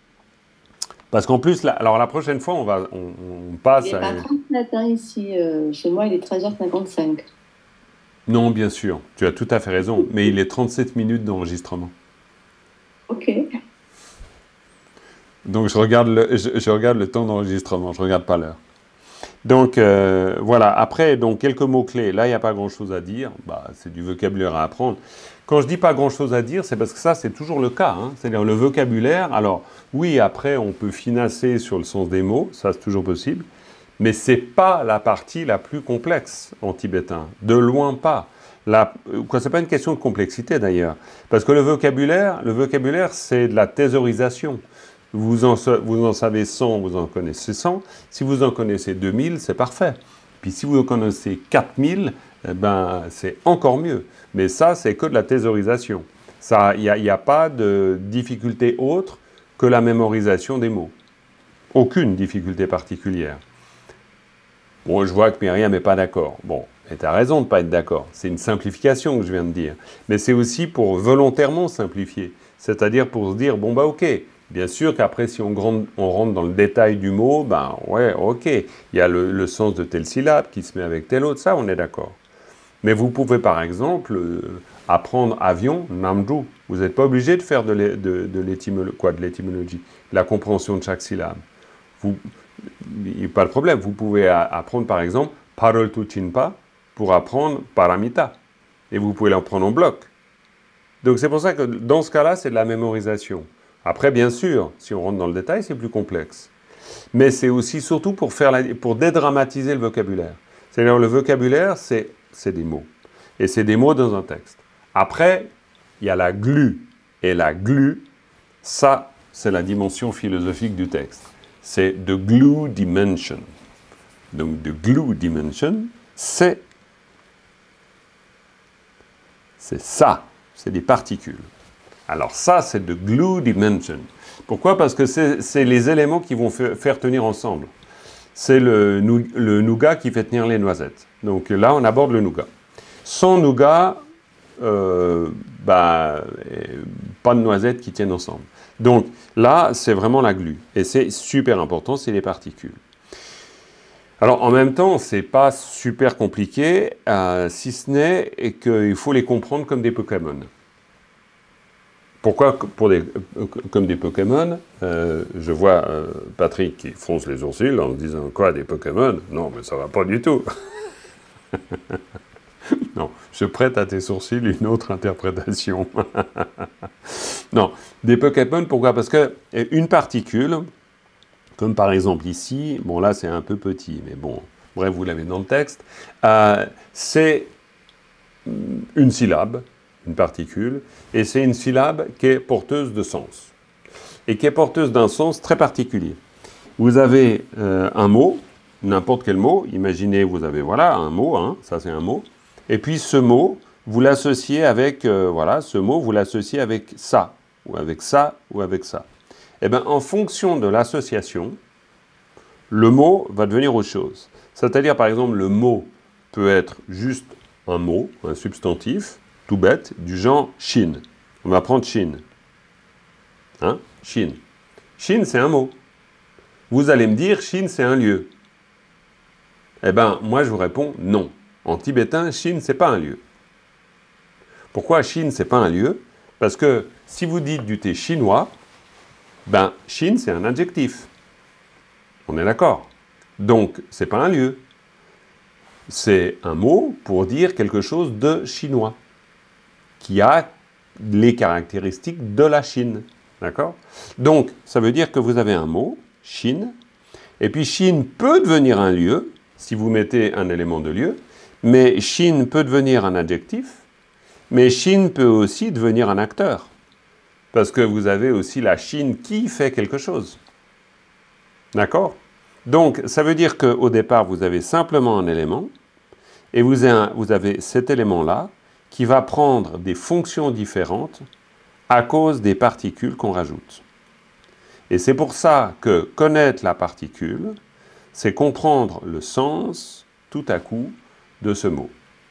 parce qu'en plus, là, alors la prochaine fois, on, va, on, on passe il est à... pas trente-sept hein, ici, euh, chez moi il est treize heures cinquante-cinq. Non, bien sûr, tu as tout à fait raison, mais il est trente-sept minutes d'enregistrement. Ok. Donc je regarde le, je, je regarde le temps d'enregistrement, je ne regarde pas l'heure. Donc, euh, voilà. Après, donc, quelques mots-clés. Là, il n'y a pas grand-chose à dire. Bah, c'est du vocabulaire à apprendre. Quand je dis pas grand-chose à dire, c'est parce que ça, c'est toujours le cas. Hein. C'est-à-dire le vocabulaire. Alors, oui, après, on peut finasser sur le sens des mots. Ça, c'est toujours possible. Mais ce n'est pas la partie la plus complexe en tibétain. De loin pas. La, quoi, c'est pas une question de complexité, d'ailleurs. Parce que le vocabulaire, le vocabulaire, c'est de la thésaurisation. Vous en, vous en savez cent, vous en connaissez cent. Si vous en connaissez deux mille, c'est parfait. Puis si vous en connaissez quatre mille, eh ben, c'est encore mieux. Mais ça, c'est que de la thésaurisation. Il n'y a, y a pas de difficulté autre que la mémorisation des mots. Aucune difficulté particulière. Bon, je vois que Myriam n'est pas d'accord. Bon, mais tu as raison de ne pas être d'accord. C'est une simplification que je viens de dire. Mais c'est aussi pour volontairement simplifier. C'est-à-dire pour se dire, bon, bah ok. Bien sûr qu'après, si on, grande, on rentre dans le détail du mot, ben ouais, ok, il y a le, le sens de telle syllabe qui se met avec telle autre, ça, on est d'accord. Mais vous pouvez, par exemple, euh, apprendre avion, namju. Vous n'êtes pas obligé de faire de, l'é, de, de, l'étymolo- quoi, de l'étymologie, la compréhension de chaque syllabe. Vous, il n'y a pas de problème. Vous pouvez a, apprendre, par exemple, parol tu chinpa pour apprendre paramita. Et vous pouvez l'apprendre en bloc. Donc c'est pour ça que dans ce cas-là, c'est de la mémorisation. Après, bien sûr, si on rentre dans le détail, c'est plus complexe. Mais c'est aussi surtout pour, faire la, pour dédramatiser le vocabulaire. C'est-à-dire le vocabulaire, c'est, c'est des mots. Et c'est des mots dans un texte. Après, il y a la glu. Et la glu, ça, c'est la dimension philosophique du texte. C'est the glue dimension. Donc, the glue dimension, c'est, c'est ça. C'est des particules. Alors ça, c'est de glue dimension. Pourquoi? Parce que c'est, c'est les éléments qui vont faire tenir ensemble. c'est le, nou le nougat qui fait tenir les noisettes. Donc là, on aborde le nougat. Sans nougat, euh, bah, pas de noisettes qui tiennent ensemble. Donc là, c'est vraiment la glu. Et c'est super important, c'est les particules. Alors en même temps, c'est pas super compliqué, euh, si ce n'est qu'il faut les comprendre comme des Pokémon. Pourquoi pour des, comme des Pokémon? euh, Je vois euh, Patrick qui fronce les sourcils en disant quoi, des Pokémon? Non, mais ça va pas du tout. Non, je prête à tes sourcils une autre interprétation. Non, des Pokémon, pourquoi? Parce que une particule, comme par exemple ici, bon là c'est un peu petit, mais bon, bref, vous l'avez dans le texte, euh, c'est une syllabe, une particule, et c'est une syllabe qui est porteuse de sens, et qui est porteuse d'un sens très particulier. Vous avez euh, un mot, n'importe quel mot, imaginez, vous avez, voilà, un mot, hein, ça c'est un mot, et puis ce mot, vous l'associez avec, euh, voilà, ce mot, vous l'associez avec ça, ou avec ça, ou avec ça. Eh bien, en fonction de l'association, le mot va devenir autre chose. C'est-à-dire, par exemple, le mot peut être juste un mot, un substantif, tout bête, du genre Chine. On va prendre Chine. Hein? Chine. Chine, c'est un mot. Vous allez me dire, Chine, c'est un lieu. Eh bien, moi, je vous réponds non. En tibétain, Chine, c'est pas un lieu. Pourquoi Chine, c'est pas un lieu? Parce que si vous dites du thé chinois, ben, Chine, c'est un adjectif. On est d'accord. Donc, c'est pas un lieu. C'est un mot pour dire quelque chose de chinois, qui a les caractéristiques de la Chine. D'accord? Donc, ça veut dire que vous avez un mot, Chine, et puis Chine peut devenir un lieu, si vous mettez un élément de lieu, mais Chine peut devenir un adjectif, mais Chine peut aussi devenir un acteur. Parce que vous avez aussi la Chine qui fait quelque chose. D'accord? Donc, ça veut dire qu'au départ, vous avez simplement un élément, et vous avez cet élément-là qui va prendre des fonctions différentes à cause des particules qu'on rajoute. Et c'est pour ça que connaître la particule, c'est comprendre le sens, tout à coup, de ce mot.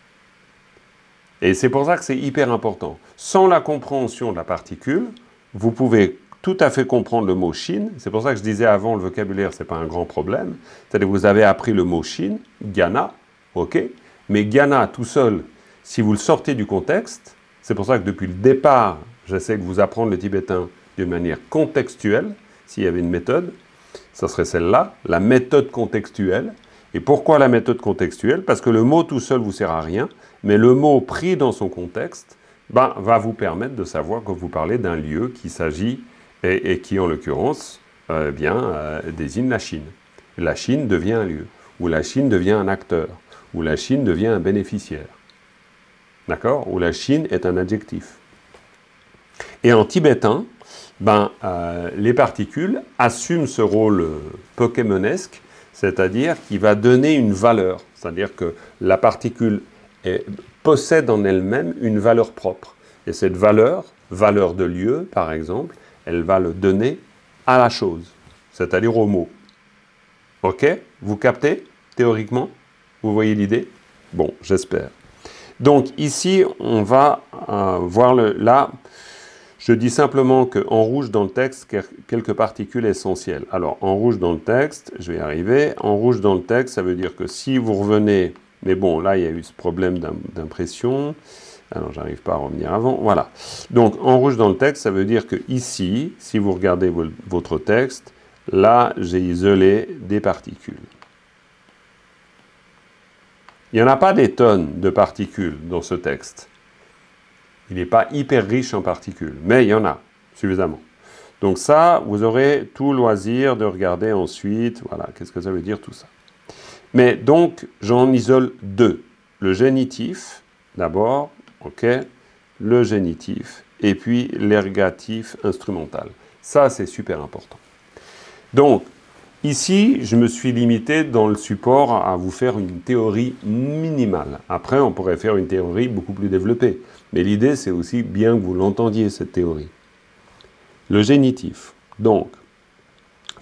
Et c'est pour ça que c'est hyper important. Sans la compréhension de la particule, vous pouvez tout à fait comprendre le mot Chine. C'est pour ça que je disais avant, le vocabulaire, ce n'est pas un grand problème. C'est-à-dire que vous avez appris le mot Chine, Ghana, ok, mais Ghana tout seul, si vous le sortez du contexte, c'est pour ça que depuis le départ, j'essaie de vous apprendre le tibétain d'une manière contextuelle. S'il y avait une méthode, ça serait celle-là, la méthode contextuelle. Et pourquoi la méthode contextuelle? Parce que le mot tout seul ne vous sert à rien, mais le mot pris dans son contexte ben, va vous permettre de savoir que vous parlez d'un lieu qui s'agit et, et qui, en l'occurrence, euh, bien, euh, désigne la Chine. La Chine devient un lieu, ou la Chine devient un acteur, ou la Chine devient un bénéficiaire. D'accord? Ou la Chine est un adjectif. Et en tibétain, ben, euh, les particules assument ce rôle euh, pokémonesque, c'est-à-dire qui va donner une valeur. C'est-à-dire que la particule est, possède en elle-même une valeur propre. Et cette valeur, valeur de lieu par exemple, elle va le donner à la chose, c'est-à-dire au mot. Ok? Vous captez, théoriquement? Vous voyez l'idée? Bon, j'espère. Donc ici, on va euh, voir le... Là, je dis simplement qu'en rouge dans le texte, quelques particules essentielles. Alors, en rouge dans le texte, je vais y arriver. En rouge dans le texte, ça veut dire que si vous revenez... Mais bon, là, il y a eu ce problème d'impression. Alors, j'arrive pas à revenir avant. Voilà. Donc, en rouge dans le texte, ça veut dire que ici, si vous regardez votre texte, là, j'ai isolé des particules. Il n'y en a pas des tonnes de particules dans ce texte. Il n'est pas hyper riche en particules, mais il y en a suffisamment. Donc ça, vous aurez tout loisir de regarder ensuite, voilà, qu'est-ce que ça veut dire tout ça. Mais donc, j'en isole deux. Le génitif, d'abord, ok, le génitif, et puis l'ergatif instrumental. Ça, c'est super important. Donc, ici, je me suis limité dans le support à vous faire une théorie minimale. Après, on pourrait faire une théorie beaucoup plus développée. Mais l'idée, c'est aussi bien que vous l'entendiez, cette théorie. Le génitif. Donc,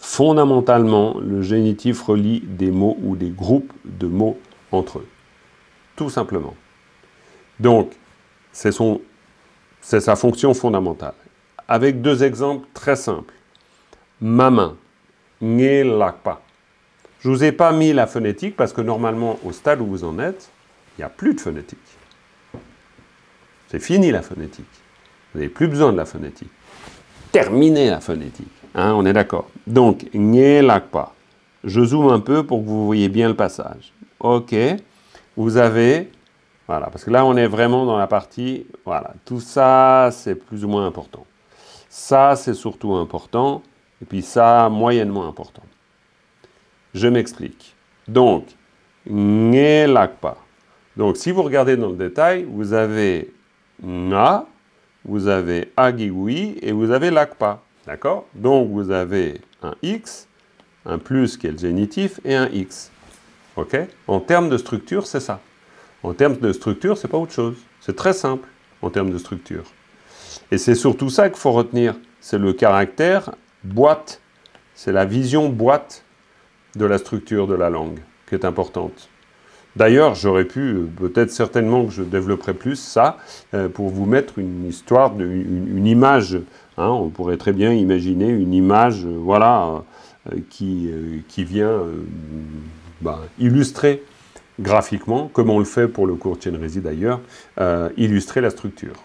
Fondamentalement, le génitif relie des mots ou des groupes de mots entre eux. Tout simplement. Donc, c'est son, c'est sa fonction fondamentale. Avec deux exemples très simples. Maman, nge lakpa. Je ne vous ai pas mis la phonétique parce que normalement, au stade où vous en êtes, il n'y a plus de phonétique. C'est fini la phonétique. Vous n'avez plus besoin de la phonétique. Terminez la phonétique. Hein, on est d'accord. Donc, nge lakpa. Je zoome un peu pour que vous voyez bien le passage. Ok. Vous avez, voilà, parce que là, on est vraiment dans la partie, voilà, tout ça, c'est plus ou moins important. Ça, c'est surtout important. Et puis ça, moyennement important. Je m'explique. Donc, nge lakpa. Donc, si vous regardez dans le détail, vous avez nga, vous avez agigui et vous avez lakpa. D'accord? Donc, vous avez un x, un plus qui est le génitif et un x. OK? En termes de structure, c'est ça. En termes de structure, c'est pas autre chose. C'est très simple en termes de structure. Et c'est surtout ça qu'il faut retenir. C'est le caractère boîte. C'est la vision boîte de la structure de la langue qui est importante. D'ailleurs, j'aurais pu, peut-être certainement que je développerai plus ça, euh, pour vous mettre une histoire, de, une, une image. Hein, on pourrait très bien imaginer une image, euh, voilà, euh, qui, euh, qui vient euh, bah, illustrer graphiquement, comme on le fait pour le cours Chenrezig d'ailleurs, euh, illustrer la structure.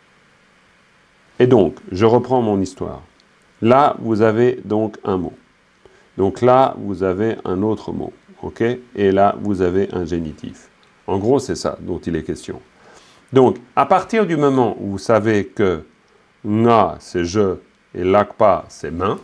Et donc, je reprends mon histoire. Là, vous avez donc un mot. Donc là, vous avez un autre mot. OK? Et là, vous avez un génitif. En gros, c'est ça dont il est question. Donc, à partir du moment où vous savez que nga, c'est je, et lakpa, c'est main,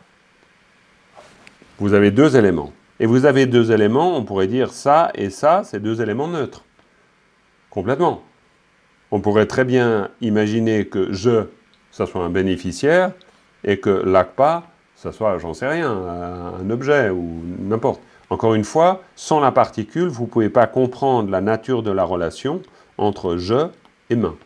vous avez deux éléments. Et vous avez deux éléments, on pourrait dire ça et ça, c'est deux éléments neutres. Complètement. On pourrait très bien imaginer que je, ça soit un bénéficiaire, et que lakpa, ça soit, j'en sais rien, un objet ou n'importe. Encore une fois, sans la particule, vous ne pouvez pas comprendre la nature de la relation entre je et main.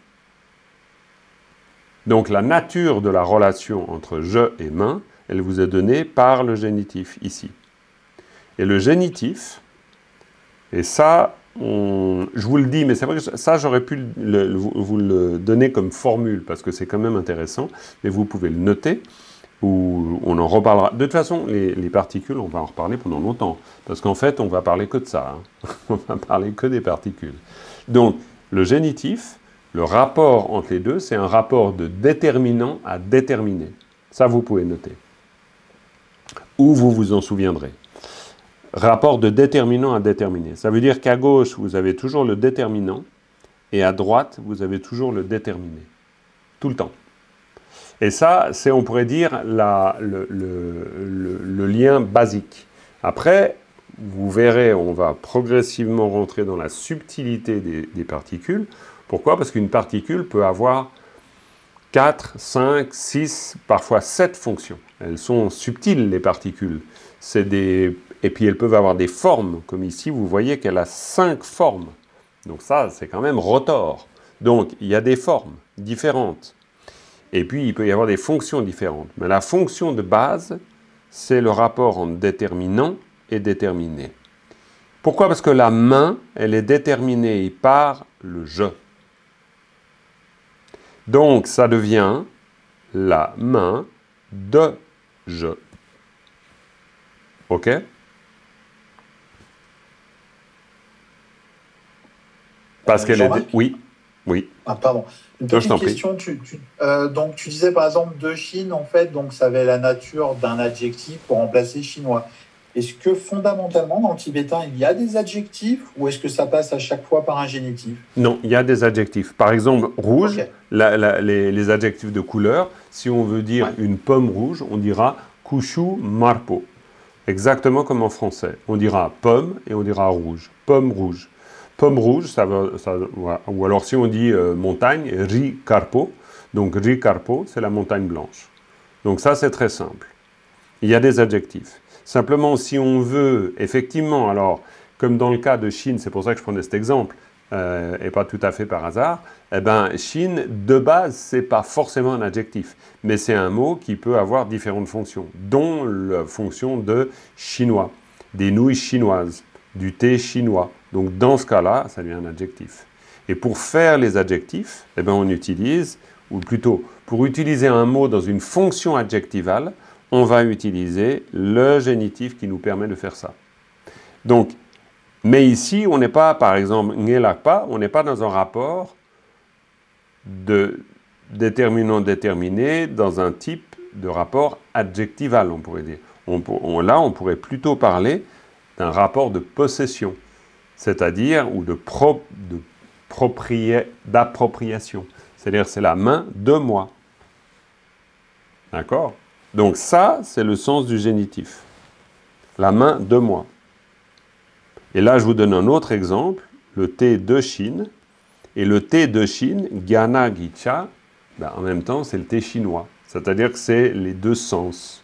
Donc la nature de la relation entre je et main, elle vous est donnée par le génitif ici. Et le génitif, et ça, on, je vous le dis, mais c'est vrai que ça, j'aurais pu le, vous, vous le donner comme formule, parce que c'est quand même intéressant, mais vous pouvez le noter, ou on en reparlera. De toute façon, les, les particules, on va en reparler pendant longtemps, parce qu'en fait, on va parler que de ça. Hein. On va parler que des particules. Donc, le génitif, le rapport entre les deux, c'est un rapport de déterminant à déterminé. Ça, vous pouvez noter. Ou vous vous en souviendrez. Rapport de déterminant à déterminé. Ça veut dire qu'à gauche, vous avez toujours le déterminant, et à droite, vous avez toujours le déterminé. Tout le temps. Et ça, c'est, on pourrait dire, la, le, le, le, le lien basique. Après, vous verrez, on va progressivement rentrer dans la subtilité des, des particules. Pourquoi? Parce qu'une particule peut avoir quatre, cinq, six, parfois sept fonctions. Elles sont subtiles, les particules. C'est des... Et puis elles peuvent avoir des formes, comme ici, vous voyez qu'elle a cinq formes. Donc ça, c'est quand même rotor. Donc, il y a des formes différentes. Et puis, il peut y avoir des fonctions différentes. Mais la fonction de base, c'est le rapport entre déterminant et déterminé. Pourquoi? Parce que la main, elle est déterminée par le je. Donc, ça devient la main de je. OK? Parce qu'elle est... Oui, oui. Ah, pardon. Une petite question. Tu, tu, euh, donc, tu disais par exemple de Chine, en fait, donc ça avait la nature d'un adjectif pour remplacer chinois. Est-ce que fondamentalement, dans le tibétain, il y a des adjectifs ou est-ce que ça passe à chaque fois par un génitif? Non, il y a des adjectifs. Par exemple, rouge, okay. la, la, les, les adjectifs de couleur, si on veut dire ouais. une pomme rouge, on dira kushu marpo. Exactement comme en français. On dira pomme et on dira rouge. Pomme rouge. Pomme rouge, ça va, ça, ou alors si on dit euh, montagne, ri carpo. Donc ri carpo, c'est la montagne blanche. Donc ça, c'est très simple. Il y a des adjectifs. Simplement, si on veut, effectivement, alors, comme dans le cas de Chine, c'est pour ça que je prenais cet exemple, euh, et pas tout à fait par hasard, eh ben, Shin, de base, c'est pas forcément un adjectif, mais c'est un mot qui peut avoir différentes fonctions, dont la fonction de chinois, des nouilles chinoises, du thé chinois. Donc, dans ce cas-là, ça devient un adjectif. Et pour faire les adjectifs, eh ben, on utilise, ou plutôt, pour utiliser un mot dans une fonction adjectivale, on va utiliser le génitif qui nous permet de faire ça. Donc, mais ici, on n'est pas, par exemple, ngelakpa, on n'est pas dans un rapport de déterminant déterminé dans un type de rapport adjectival, on pourrait dire. On, on, là, on pourrait plutôt parler d'un rapport de possession, c'est-à-dire, ou de, pro, de d'appropriation. C'est-à-dire, c'est la main de moi. D'accord? Donc ça, c'est le sens du génitif. La main de moi. Et là, je vous donne un autre exemple, le thé de Chine. Et le thé de Chine, Gyana Gicha, ben, en même temps, c'est le thé chinois. C'est-à-dire que c'est les deux sens.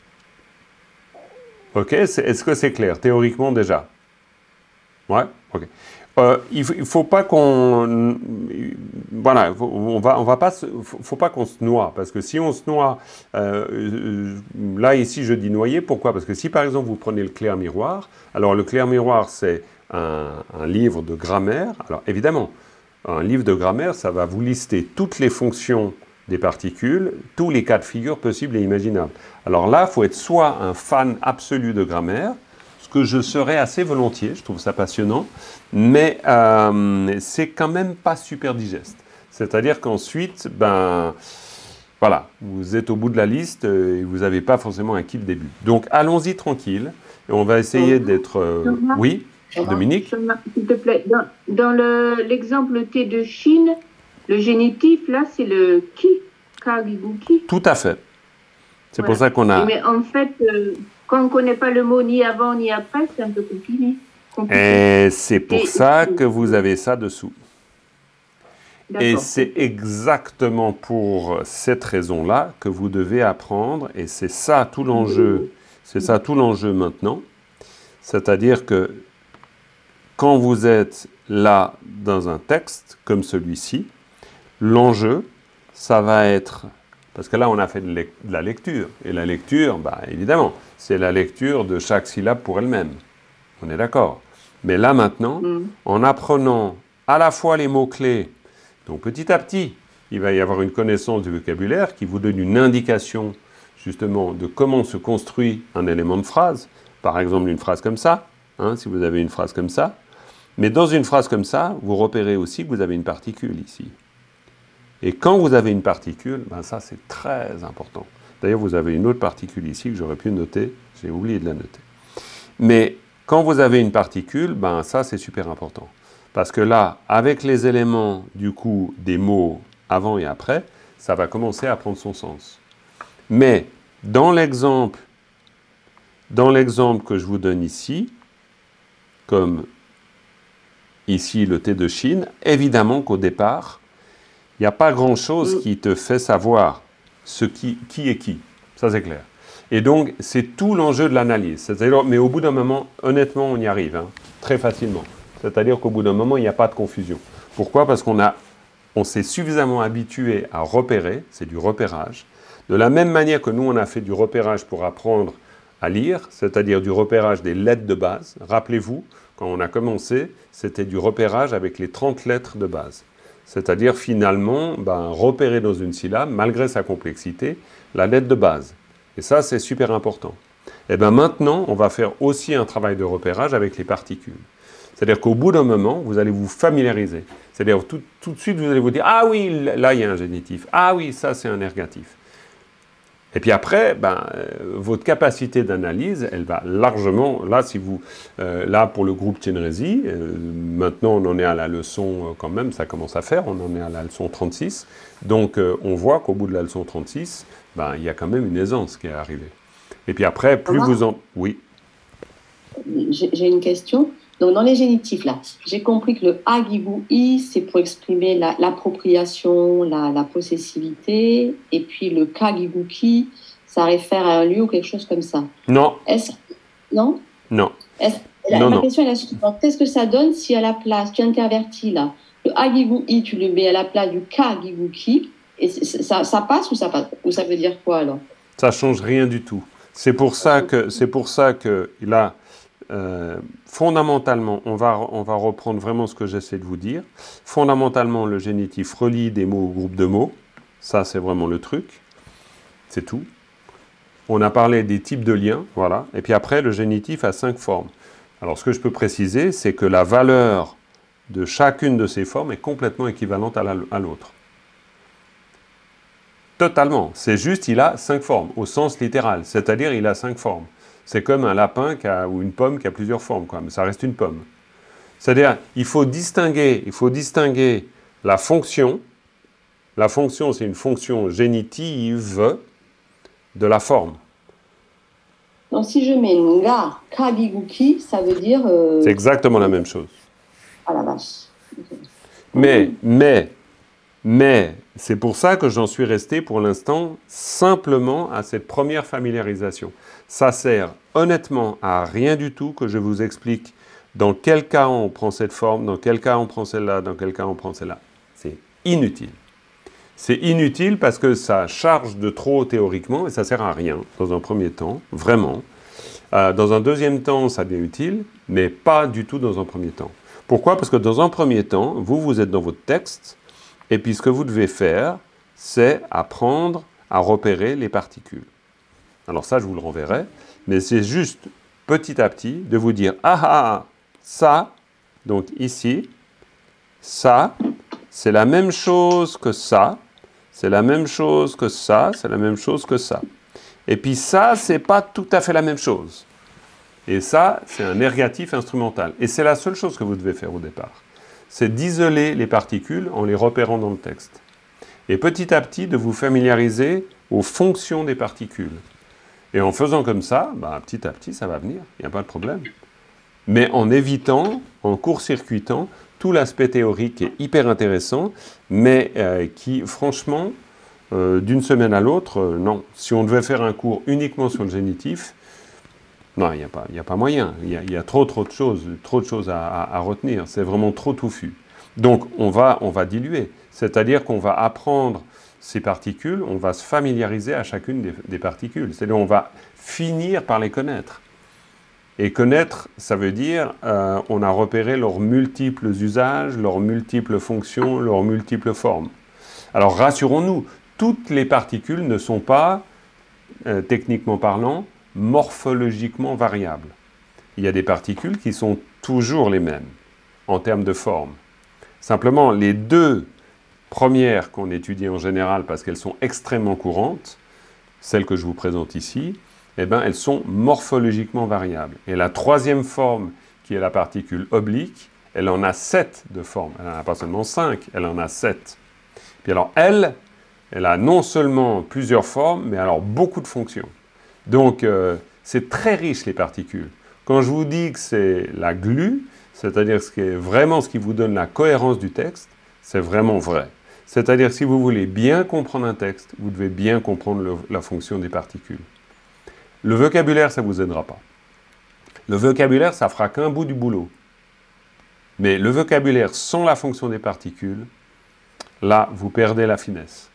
Ok? Est-ce que c'est clair, théoriquement déjà? Ouais? Ok. Euh, il ne faut pas qu'on... Voilà, on va, on va pas... faut, faut pas qu'on se noie, parce que si on se noie... Euh, là, ici, je dis noyer, pourquoi? Parce que si, par exemple, vous prenez le clair miroir, alors le clair miroir, c'est un, un livre de grammaire. Alors, évidemment, un livre de grammaire, ça va vous lister toutes les fonctions des particules, tous les cas de figure possibles et imaginables. Alors là, il faut être soit un fan absolu de grammaire, ce que je serais assez volontiers, je trouve ça passionnant, mais euh, c'est quand même pas super digeste. C'est-à-dire qu'ensuite, ben, voilà, vous êtes au bout de la liste et vous n'avez pas forcément acquis le début. Donc, allons-y tranquille, et on va essayer d'être... Euh, oui, Dominique? S'il te plaît, dans, dans l'exemple le, T de Chine, le génitif, là, c'est le qui, kagibuki. Tout à fait. C'est voilà. Pour ça qu'on a... Mais en fait... Euh, quand on ne connaît pas le mot ni avant ni après, c'est un peu compliqué. Et c'est pour Et, ça que vous avez ça dessous. Et c'est exactement pour cette raison-là que vous devez apprendre, et c'est ça tout l'enjeu, c'est ça tout l'enjeu maintenant. C'est-à-dire que quand vous êtes là dans un texte comme celui-ci, l'enjeu, ça va être... Parce que là, on a fait de la lecture. Et la lecture, bah, évidemment, c'est la lecture de chaque syllabe pour elle-même. On est d'accord. Mais là, maintenant, mm. en apprenant à la fois les mots-clés, donc petit à petit, il va y avoir une connaissance du vocabulaire qui vous donne une indication, justement, de comment se construit un élément de phrase. Par exemple, une phrase comme ça, hein, si vous avez une phrase comme ça. Mais dans une phrase comme ça, vous repérez aussi que vous avez une particule ici. Et quand vous avez une particule, ben ça c'est très important. D'ailleurs, vous avez une autre particule ici que j'aurais pu noter, j'ai oublié de la noter. Mais quand vous avez une particule, ben ça c'est super important. Parce que là, avec les éléments du coup des mots avant et après, ça va commencer à prendre son sens. Mais dans l'exemple, dans l'exemple que je vous donne ici, comme ici le thé de Chine, évidemment qu'au départ, il n'y a pas grand-chose qui te fait savoir ce qui, qui est qui. Ça, c'est clair. Et donc, c'est tout l'enjeu de l'analyse. C'est-à-dire, mais au bout d'un moment, honnêtement, on y arrive, hein, très facilement. C'est-à-dire qu'au bout d'un moment, il n'y a pas de confusion. Pourquoi? Parce qu'on a, on s'est suffisamment habitué à repérer, c'est du repérage. De la même manière que nous, on a fait du repérage pour apprendre à lire, c'est-à-dire du repérage des lettres de base. Rappelez-vous, quand on a commencé, c'était du repérage avec les trente lettres de base. C'est-à-dire, finalement, ben, repérer dans une syllabe, malgré sa complexité, la lettre de base. Et ça, c'est super important. Et bien maintenant, on va faire aussi un travail de repérage avec les particules. C'est-à-dire qu'au bout d'un moment, vous allez vous familiariser. C'est-à-dire, tout, tout de suite, vous allez vous dire « Ah oui, là, il y a un génitif. Ah oui, ça, c'est un ergatif. » Et puis après, ben, euh, votre capacité d'analyse, elle va largement, là, si vous, euh, là pour le groupe Chenrezig, euh, maintenant on en est à la leçon euh, quand même, ça commence à faire, on en est à la leçon trente-six, donc euh, on voit qu'au bout de la leçon trente-six, ben, il y a quand même une aisance qui est arrivée. Et puis après, plus vous en... Oui. J'ai une question. Donc, dans les génitifs, là, j'ai compris que le agibui, c'est pour exprimer l'appropriation, la, la, la possessivité, et puis le kagibuki, ça réfère à un lieu ou quelque chose comme ça. Non. Est-ce... Non Non. Est-ce La, non, ma non. question est la suivante. Qu'est-ce que ça donne si à la place, tu intervertis là, le agigu i, tu le mets à la place du kagigu ki, et ça, ça passe ou ça passe, ou ça veut dire quoi alors? Ça change rien du tout. C'est pour ça que, c'est pour ça que là, euh, fondamentalement, on va, on va reprendre vraiment ce que j'essaie de vous dire. Fondamentalement, le génitif relie des mots au groupe de mots. Ça, c'est vraiment le truc. C'est tout. On a parlé des types de liens, voilà. Et puis après, le génitif a cinq formes. Alors, ce que je peux préciser, c'est que la valeur de chacune de ces formes est complètement équivalente à l'autre. Totalement. C'est juste, il a cinq formes, au sens littéral. C'est-à-dire, il a cinq formes. C'est comme un lapin qui a, ou une pomme qui a plusieurs formes, quoi. Mais ça reste une pomme. C'est-à-dire, il faut distinguer, il faut distinguer la fonction. La fonction, c'est une fonction génitive de la forme. Donc, si je mets nga, kagigu ki, ça veut dire... Euh... C'est exactement la même chose. Ah la vache. Okay. Mais, mais, mais, c'est pour ça que j'en suis resté pour l'instant simplement à cette première familiarisation. Ça sert honnêtement à rien du tout que je vous explique dans quel cas on prend cette forme, dans quel cas on prend celle-là, dans quel cas on prend celle-là. C'est inutile. C'est inutile parce que ça charge de trop théoriquement et ça sert à rien dans un premier temps, vraiment. Euh, dans un deuxième temps, ça devient utile, mais pas du tout dans un premier temps. Pourquoi? Parce que dans un premier temps, vous, vous êtes dans votre texte, et puis ce que vous devez faire, c'est apprendre à repérer les particules. Alors ça, je vous le renverrai, mais c'est juste petit à petit de vous dire, ah ah, ça, donc ici, ça, c'est la même chose que ça, c'est la même chose que ça, c'est la même chose que ça. Et puis ça, c'est pas tout à fait la même chose. Et ça, c'est un ergatif instrumental. Et c'est la seule chose que vous devez faire au départ. C'est d'isoler les particules en les repérant dans le texte. Et petit à petit, de vous familiariser aux fonctions des particules. Et en faisant comme ça, bah, petit à petit, ça va venir, il n'y a pas de problème. Mais en évitant, en court-circuitant, tout l'aspect théorique qui est hyper intéressant, mais euh, qui, franchement, euh, d'une semaine à l'autre, euh, non. Si on devait faire un cours uniquement sur le génitif, non, il n'y a pas, y a pas moyen. Il y a, y a trop, trop de choses, trop de choses à, à, à retenir. C'est vraiment trop touffu. Donc, on va, on va diluer. C'est-à-dire qu'on va apprendre ces particules, on va se familiariser à chacune des, des particules. C'est-à-dire qu'on va finir par les connaître. Et connaître, ça veut dire euh, on a repéré leurs multiples usages, leurs multiples fonctions, leurs multiples formes. Alors rassurons-nous, toutes les particules ne sont pas, euh, techniquement parlant, morphologiquement variables. Il y a des particules qui sont toujours les mêmes en termes de forme. Simplement, les deux premières qu'on étudie en général parce qu'elles sont extrêmement courantes, celles que je vous présente ici, eh ben, elles sont morphologiquement variables. Et la troisième forme, qui est la particule oblique, elle en a sept de formes. Elle n'en a pas seulement cinq, elle en a sept. Puis alors, elle, elle a non seulement plusieurs formes, mais alors beaucoup de fonctions. Donc, euh, c'est très riche, les particules. Quand je vous dis que c'est la glue, c'est-à-dire ce qui est vraiment ce qui vous donne la cohérence du texte, c'est vraiment vrai. C'est-à-dire, si vous voulez bien comprendre un texte, vous devez bien comprendre le, la fonction des particules. Le vocabulaire, ça ne vous aidera pas. Le vocabulaire, ça fera qu'un bout du boulot. Mais le vocabulaire sans la fonction des particules, là, vous perdez la finesse.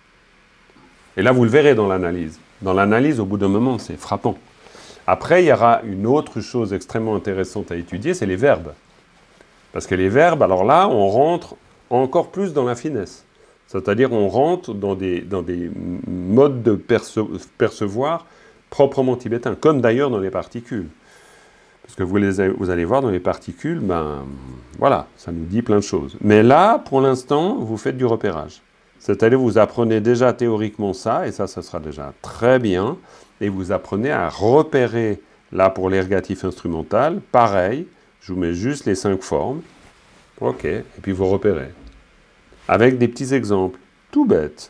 Et là, vous le verrez dans l'analyse. Dans l'analyse, au bout d'un moment, c'est frappant. Après, il y aura une autre chose extrêmement intéressante à étudier, c'est les verbes. Parce que les verbes, alors là, on rentre encore plus dans la finesse. C'est-à-dire, on rentre dans des, dans des modes de perce percevoir proprement tibétains, comme d'ailleurs dans les particules. Parce que vous, les, vous allez voir, dans les particules, ben, voilà, ça nous dit plein de choses. Mais là, pour l'instant, vous faites du repérage. C'est-à-dire, vous apprenez déjà théoriquement ça, et ça, ça sera déjà très bien, et vous apprenez à repérer, là, pour l'ergatif instrumental, pareil, je vous mets juste les cinq formes, ok, et puis vous repérez. Avec des petits exemples, tout bête.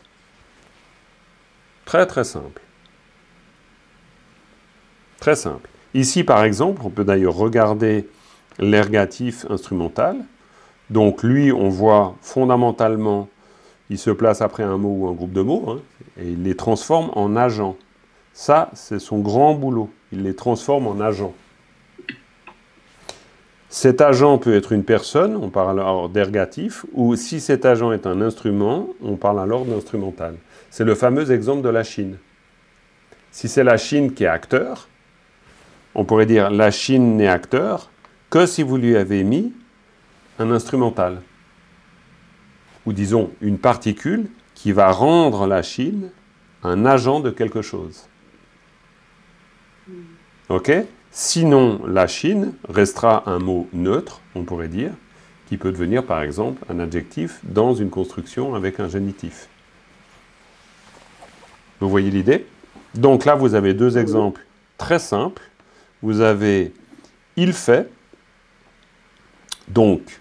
Très, très simple. Très simple. Ici, par exemple, on peut d'ailleurs regarder l'ergatif instrumental. Donc, lui, on voit fondamentalement, il se place après un mot ou un groupe de mots, hein, et il les transforme en agents. Ça, c'est son grand boulot. Il les transforme en agents. Cet agent peut être une personne, on parle alors d'ergatif, ou si cet agent est un instrument, on parle alors d'instrumental. C'est le fameux exemple de la Chine. Si c'est la Chine qui est acteur, on pourrait dire la Chine n'est acteur que si vous lui avez mis un instrumental. Ou disons une particule qui va rendre la Chine un agent de quelque chose. Ok ? Sinon, la Chine restera un mot neutre, on pourrait dire, qui peut devenir par exemple un adjectif dans une construction avec un génitif. Vous voyez l'idée ? Donc là, vous avez deux exemples très simples. Vous avez « il fait », donc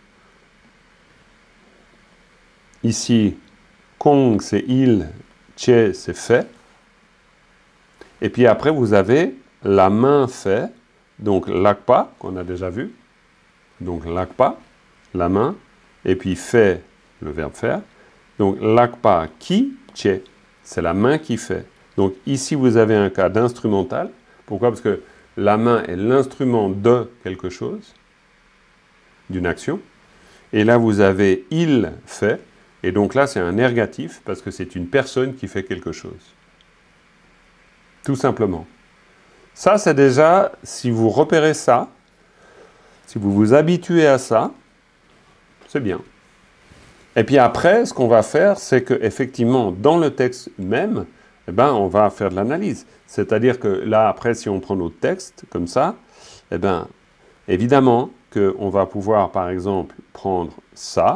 ici, « kong » c'est « il »,« che » c'est « fait ». Et puis après, vous avez « la main fait », donc « lakpa » qu'on a déjà vu. Donc « lakpa », la main, et puis « fait », le verbe « faire ». Donc « lakpa ki che », c'est la main qui fait. Donc ici, vous avez un cas d'instrumental. Pourquoi ? Parce que la main est l'instrument de quelque chose, d'une action. Et là, vous avez « il fait ». Et donc là, c'est un ergatif parce que c'est une personne qui fait quelque chose. Tout simplement. Ça, c'est déjà, si vous repérez ça, si vous vous habituez à ça, c'est bien. Et puis après, ce qu'on va faire, c'est qu'effectivement, dans le texte même, eh ben, on va faire de l'analyse. C'est-à-dire que là, après, si on prend notre texte, comme ça, eh ben, évidemment qu'on va pouvoir, par exemple, prendre ça,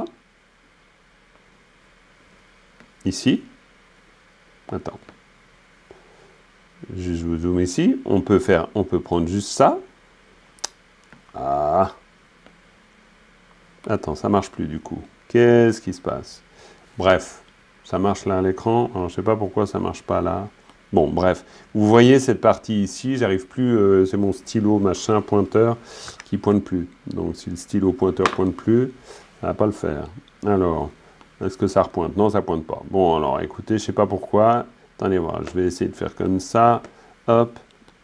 ici. Attends. Je vous zoome ici. On peut faire, on peut prendre juste ça. Ah. Attends, ça marche plus du coup. Qu'est-ce qui se passe? Bref, ça marche là à l'écran. Alors, je sais pas pourquoi ça marche pas là. Bon, bref. Vous voyez cette partie ici, j'arrive plus, euh, c'est mon stylo machin pointeur qui pointe plus. Donc, si le stylo pointeur pointe plus, ça va pas le faire. Alors, est-ce que ça repointe? Non, ça pointe pas. Bon, alors, écoutez, je sais pas pourquoi. Attendez voir, je vais essayer de faire comme ça. Hop.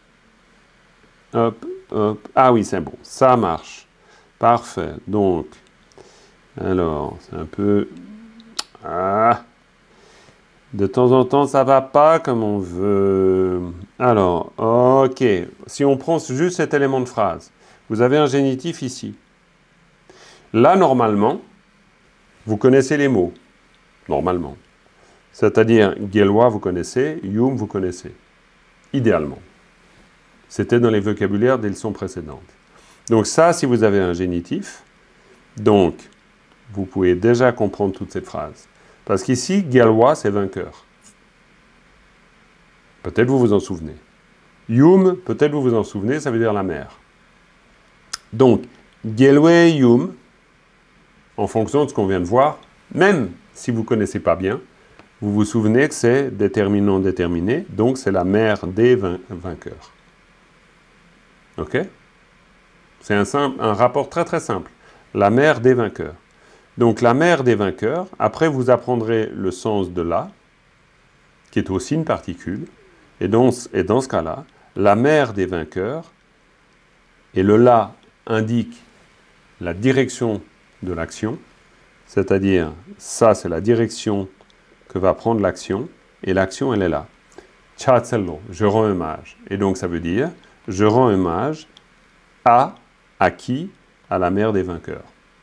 Hop, hop. Ah oui, c'est bon. Ça marche. Parfait. Donc, alors, c'est un peu... Ah. De temps en temps, ça va pas comme on veut. Alors, ok. Si on prend juste cet élément de phrase, vous avez un génitif ici. Là, normalement, vous connaissez les mots. Normalement. C'est-à-dire, Gelwa, vous connaissez, Yum, vous connaissez. Idéalement. C'était dans les vocabulaires des leçons précédentes. Donc ça, si vous avez un génitif, donc, vous pouvez déjà comprendre toutes ces phrases. Parce qu'ici, Gelwa, c'est vainqueur. Peut-être vous vous en souvenez. Yum, peut-être vous vous en souvenez, ça veut dire la mer. Donc, Gelwe Yum, en fonction de ce qu'on vient de voir, même si vous ne connaissez pas bien, vous vous souvenez que c'est déterminant déterminé, donc c'est la mer des vainqueurs. Ok? C'est un, simple, un rapport très très simple. La mer des vainqueurs. Donc la mer des vainqueurs, après vous apprendrez le sens de la, qui est aussi une particule, et dans, et dans ce cas-là, la mer des vainqueurs, et le la indique la direction de l'action, c'est-à-dire ça c'est la direction que va prendre l'action, et l'action elle est là. Chatsello, je rends hommage. Et donc ça veut dire, je rends hommage à, à qui? À la mer des vainqueurs.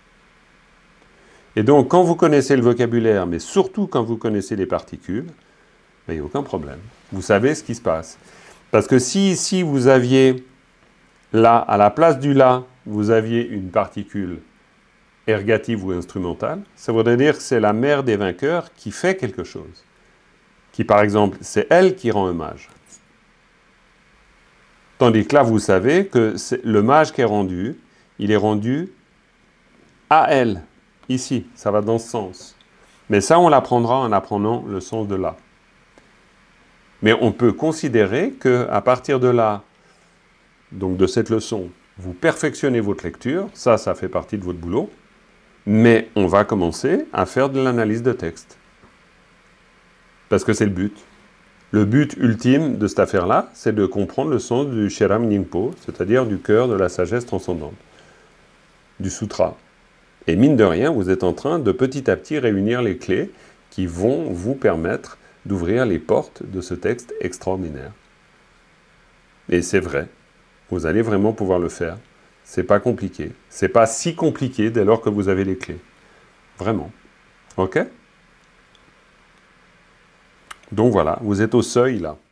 Et donc, quand vous connaissez le vocabulaire, mais surtout quand vous connaissez les particules, il n'y a aucun problème. Vous savez ce qui se passe. Parce que si ici, vous aviez là, à la place du là, vous aviez une particule ergative ou instrumentale, ça voudrait dire que c'est la mère des vainqueurs qui fait quelque chose. Qui, par exemple, c'est elle qui rend hommage. Tandis que là, vous savez que l'hommage qui est rendu, il est rendu à elle. Ici, ça va dans ce sens. Mais ça, on l'apprendra en apprenant le sens de là. Mais on peut considérer qu'à partir de là, donc de cette leçon, vous perfectionnez votre lecture, ça, ça fait partie de votre boulot, mais on va commencer à faire de l'analyse de texte. Parce que c'est le but. Le but ultime de cette affaire-là, c'est de comprendre le sens du Sheram Nyingpo, c'est-à-dire du cœur de la sagesse transcendante. du sutra. Et mine de rien, vous êtes en train de petit à petit réunir les clés qui vont vous permettre d'ouvrir les portes de ce texte extraordinaire. Et c'est vrai, vous allez vraiment pouvoir le faire. C'est pas compliqué. C'est pas si compliqué dès lors que vous avez les clés. Vraiment. Ok? Donc voilà, vous êtes au seuil là.